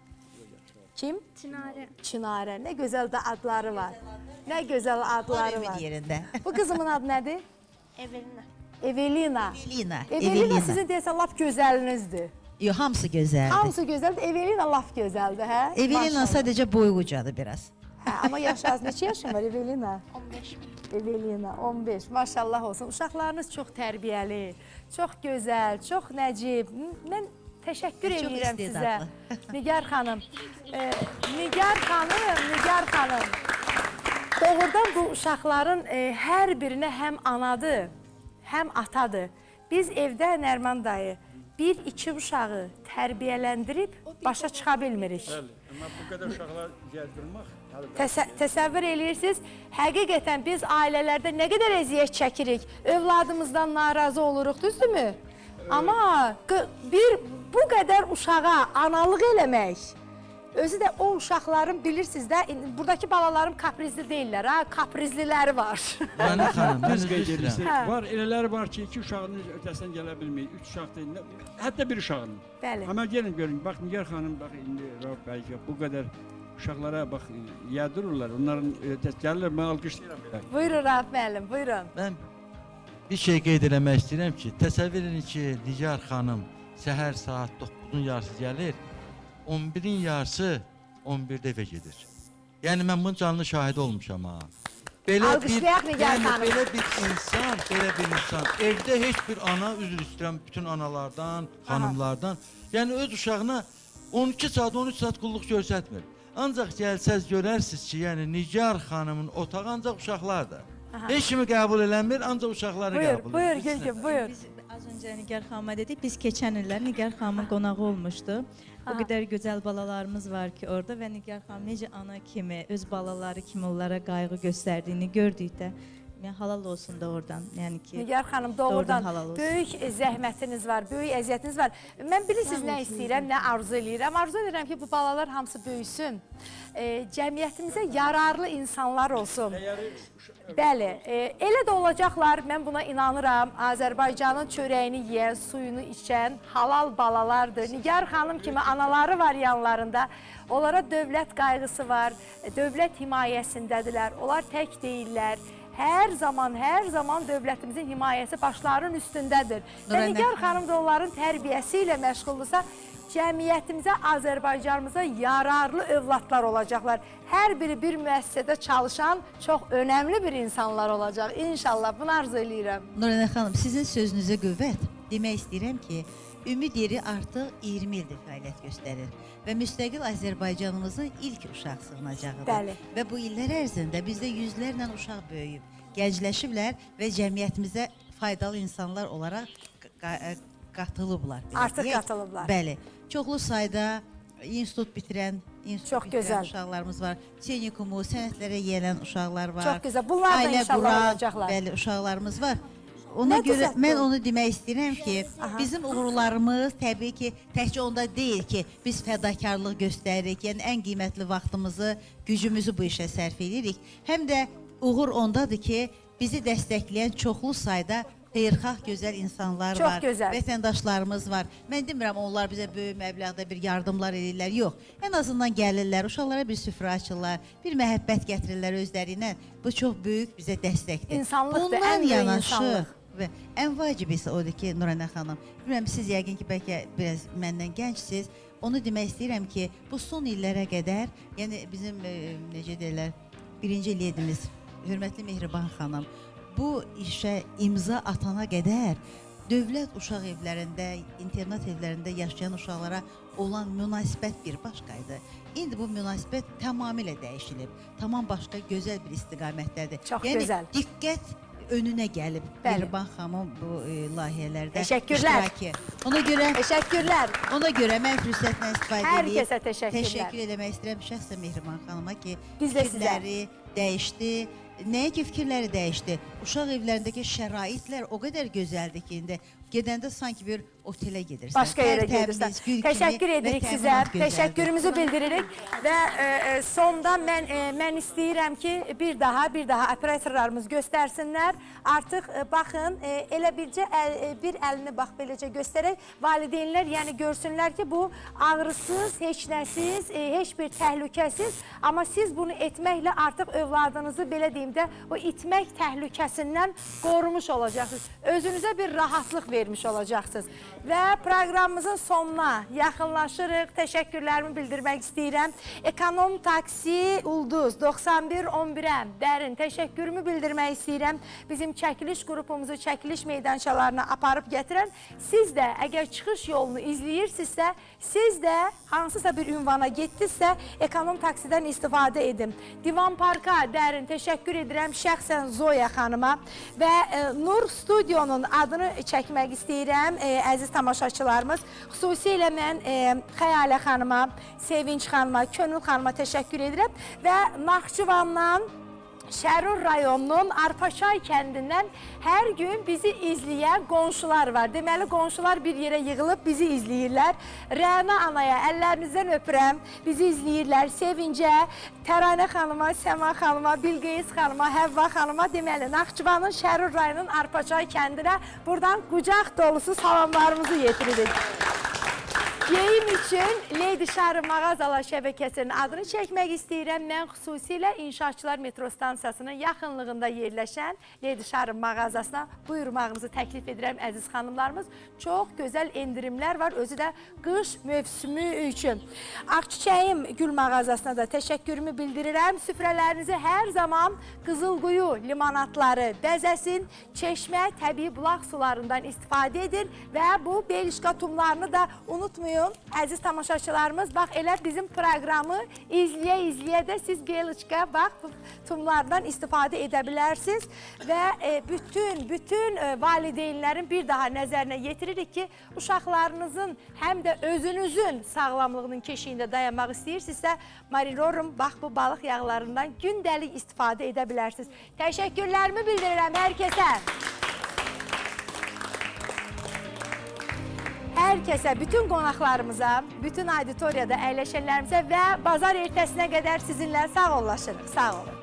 Kim? Çinarə. Çinarə, nə gözəl də adları var. Nə gözəl adları var. Bu qızımın adı nədir? Evelina. Evelina. Evelina. Evelina sizin deyəsən lap gözəlinizdir. Yox, hamısı gözəldir. Hamısı gözəldir, Evelina laf gözəldir, hə? Evelina sadəcə boyu ucadır biraz. Hə, amma yaş az, neçə yaşın var Evelina? 15. Evelina, 15, maşallah olsun. Uşaqlarınız çox tərbiyəli, çox gözəl, çox nəcib. Mən təşəkkür edirəm sizə. Nigar xanım, Nigar xanım. Doğrudan bu uşaqların hər birinə həm anadır, həm atadır. Biz evdə Nərman dayı, bir-iki uşağı tərbiyələndirib başa çıxa bilmirik. Bəli, amma bu qədər uşaqlar gəzdirmək... Təsəvvür eləyirsiniz, həqiqətən biz ailələrdə nə qədər əziyyət çəkirik, övladımızdan narazı oluruq, düzdürmü? Amma bu qədər uşağa analıq eləmək, özü də o uşaqların bilirsiniz də, buradakı balalarım kaprizli deyirlər, ha, kaprizliləri var. Mənə xanım, mən qeyd edirəm. Var, elələri var ki, 2 uşağının ötəsindən gələ bilməyir, 3 uşaq deyil, hətta 1 uşağının. Bəli. Amma gelin görün, bax, Nigar xanım, bax, indi Rauf bəy, bu qədər uşaqlara, bax, yadırırlar, onların gəlirlər, mən alqışlayıram belə. Buyurun, Rauf müəllim, buyurun. Mən bir şey qeyd eləmək istəyirəm ki, təsəvvür edin ki, Nigar xanım səhər saat 9-un yarısı gəlir, 11-in yarısı 11-də evə gedir. Yəni, mən bunun canlı şahidi olmuşam, ha. Alqışlayaq Nigar xanım. Belə bir insan, evdə heç bir ana, üzr istəyirəm bütün analardan, xanımlardan, yəni öz uşağına 12 saat, 13 saat qulluq göstərmir. Ancaq gəlsəz görərsiniz ki, yəni Nigar xanımın otağı ancaq uşaqlardır. Heç kimi qəbul eləmir, ancaq uşaqları qəbul edir. Buyur, Gülgün, buyur. Biz az öncə Nigar xanıma dedik, biz keçən illər Nigar xanımın qonağı olmuşdu. O qədər gözəl balalarımız var ki orada və Nigar xanım necə ana kimi, öz balaları kimi onlara qayğı göstərdiyini gördükdə, halal olsun da oradan. Yəni ki, Nigar xanım, doğrudan böyük zəhmətiniz var, böyük əziyyətiniz var. Mən bilirsiniz nə istəyirəm, nə arzu edirəm. Arzu edirəm ki, bu balalar hamısı böyüsün. Cəmiyyətimizə yararlı insanlar olsun. Bəli, elə də olacaqlar, mən buna inanıram. Azərbaycanın çörəyini yeyən, suyunu içən halal balalardır. Nigar xanım kimi anaları var yanlarında. Onlara dövlət qayğısı var, dövlət himayəsindədirlər. Onlar tək deyirlər. Hər zaman dövlətimizin himayəsi başların üstündədir. Və Nigar xanım da onların tərbiyəsi ilə məşğuldursa, cəmiyyətimizə, Azərbaycanımıza yararlı övladlar olacaqlar. Hər biri bir müəssisədə çalışan çox önəmli bir insanlar olacaq. İnşallah, bunu arzu eləyirəm. Nurənə xanım, sizin sözünüzə qüvvət. Demək istəyirəm ki, Ümid Yeri artıq 20 ildir fəaliyyət göstərir və müstəqil Azərbaycanımızın ilk uşaq sığınacağıdır. Və bu illər ərzində bizdə yüzlərlə uşaq böyüyüb, gəncləşiblər və cəmiyyətimizə faydalı insanlar olaraq qatılıblar. Artıq qatılıblar. Bəli, çoxlu sayda institut bitirən uşaqlarımız var. Texnikumu, sənətlərə yiyələn uşaqlar var. Çox gözəl, bunlar da inşallah olacaqlar. Bəli, uşaqlarımız var. Ona görə mən onu demək istəyirəm ki, bizim uğurlarımız təbii ki, təkcə onda deyil ki, biz fədakarlıq göstəririk, yəni ən qiymətli vaxtımızı, gücümüzü bu işə sərf edirik. Həm də uğur ondadır ki, bizi dəstəkləyən çoxlu sayda xeyirxah gözəl insanlar var, vətəndaşlarımız var. Mən demirəm, onlar bizə böyük məbləğdə bir yardımlar edirlər, yox. Ən azından gəlirlər, uşaqlara bir süfrə açırlar, bir məhəbbət gətirirlər özləri ilə. Bu çox böyük bizə dəstəkdir. İnsanlıqdır, ən böyük insanlıq. Ən vacibi isə odur ki, Nurənə xanım, bilmirəm, siz yəqin ki, bəlkə biraz məndən gəncsiniz, onu demək istəyirəm ki, bu son illərə qədər, yəni bizim, necə deyirlər, birinci leydimiz, hörmətli Mehriban xanım, bu işə imza atana qədər dövlət uşaq evlərində, internat evlərində yaşayan uşaqlara olan münasibət bir başqaydı. İndi bu münasibət tamamilə dəyişilib. Tamam başqa gözəl bir istiqamətdədir. Çox gözəl. Yəni diqqət önünə gəlib Mehriban xanım bu layihələrdə iştirakı. Ona görə mən fürsətlə istifadə edib. Hər kəsə təşəkkür eləmək istəyirəm şəxsən Mehriban xanıma ki, fikirləri dəyişdi. Nəyə ki, fikirləri dəyişdi? Uşaq evlərindəki şəraitlər o qədər gözəldir ki, indi gedəndə sanki bir otelə gedirsən. Başqa yerə gedirsən. Təşəkkür edirik sizə. Təşəkkürümüzü bildiririk və sonda mən istəyirəm ki, bir daha operatorlarımız göstərsinlər. Artıq baxın, elə bircə bir əlini bax beləcə göstərək. Valideynlər yəni görsünlər ki, bu ağrısız, heç nəsiz, heç bir təhlükəsiz. Amma siz bunu etməklə artıq övladınızı belə deyim də o itmək təhlükəsindən qorumuş olacaqsınız. Özünüzə bir rahatlıq vermiş olacaqsınız. Və proqramımızın sonuna yaxınlaşırıq. Təşəkkürlərimi bildirmək istəyirəm. Ekonom Taksi Ulduz 9111-ə dərin təşəkkürümü bildirmək istəyirəm. Bizim çəkiliş qrupumuzu çəkiliş meydançalarına aparıb gətirən, siz də əgər çıxış yolunu izləyirsinizsə, siz də hansısa bir ünvana getdinizsə, Ekonom Taksidən istifadə edin. Divan Parka dərin təşəkkür edirəm şəxsən Zoya xanıma və Nur Studiyonun adını çəkmək istəyirəm, əziz tamaşaçılarımız. Xüsusilə mən Xəyalə xanıma, Sevinç xanıma, Könül xanıma təşəkkür edirəm və Naxçıvandan Şərur rayonunun Arpaçay kəndindən hər gün bizi izləyən qonşular var. Deməli, qonşular bir yerə yığılıb bizi izləyirlər. Rəna anaya əllərinizdən öpürəm, bizi izləyirlər. Sevincə, Təranə xanıma, Səma xanıma, Bilqeyis xanıma, Həvva xanıma, deməli, Naxçıvanın Şərur rayonunun Arpaçay kəndinə buradan qucaq dolusu salamlarımızı yetiririk. Yeyim üçün Leydi Şarı mağazalar şəbəkəsinin adını çəkmək istəyirəm. Mən xüsusilə İnşaatçılar metro stansiyasının yaxınlığında yerləşən Leydi Şarı mağazasına buyurmağınızı təklif edirəm əziz xanımlarımız. Çox gözəl endirimlər var, özü də qış mövsümü üçün. Ağçiçəyim gül mağazasına da təşəkkürümü bildirirəm. Süfrələrinizi hər zaman Qızılquyu limonatları bəzəsin, çeşmə, təbii bulaq sularından istifadə edin və bu belişka tumlarını da unutmayın. Əziz tamaşaçılarımız, bax elə bizim proqramı izləyə də siz Beliçka bax bu tumlardan istifadə edə bilərsiniz və bütün valideynlərin bir daha nəzərinə yetiririk ki, uşaqlarınızın həm də özünüzün sağlamlığının keşiyində dayanmaq istəyirsinizsə, Marilorum bax bu balıq yağlarından gündəlik istifadə edə bilərsiniz. Təşəkkürlərimi bildirirəm hər kəsə. Hər kəsə, bütün qonaqlarımıza, bütün auditoriyada əyləşənlərimizə və bazar ertəsinə qədər sizinlə sağollaşırıq. Sağ olun.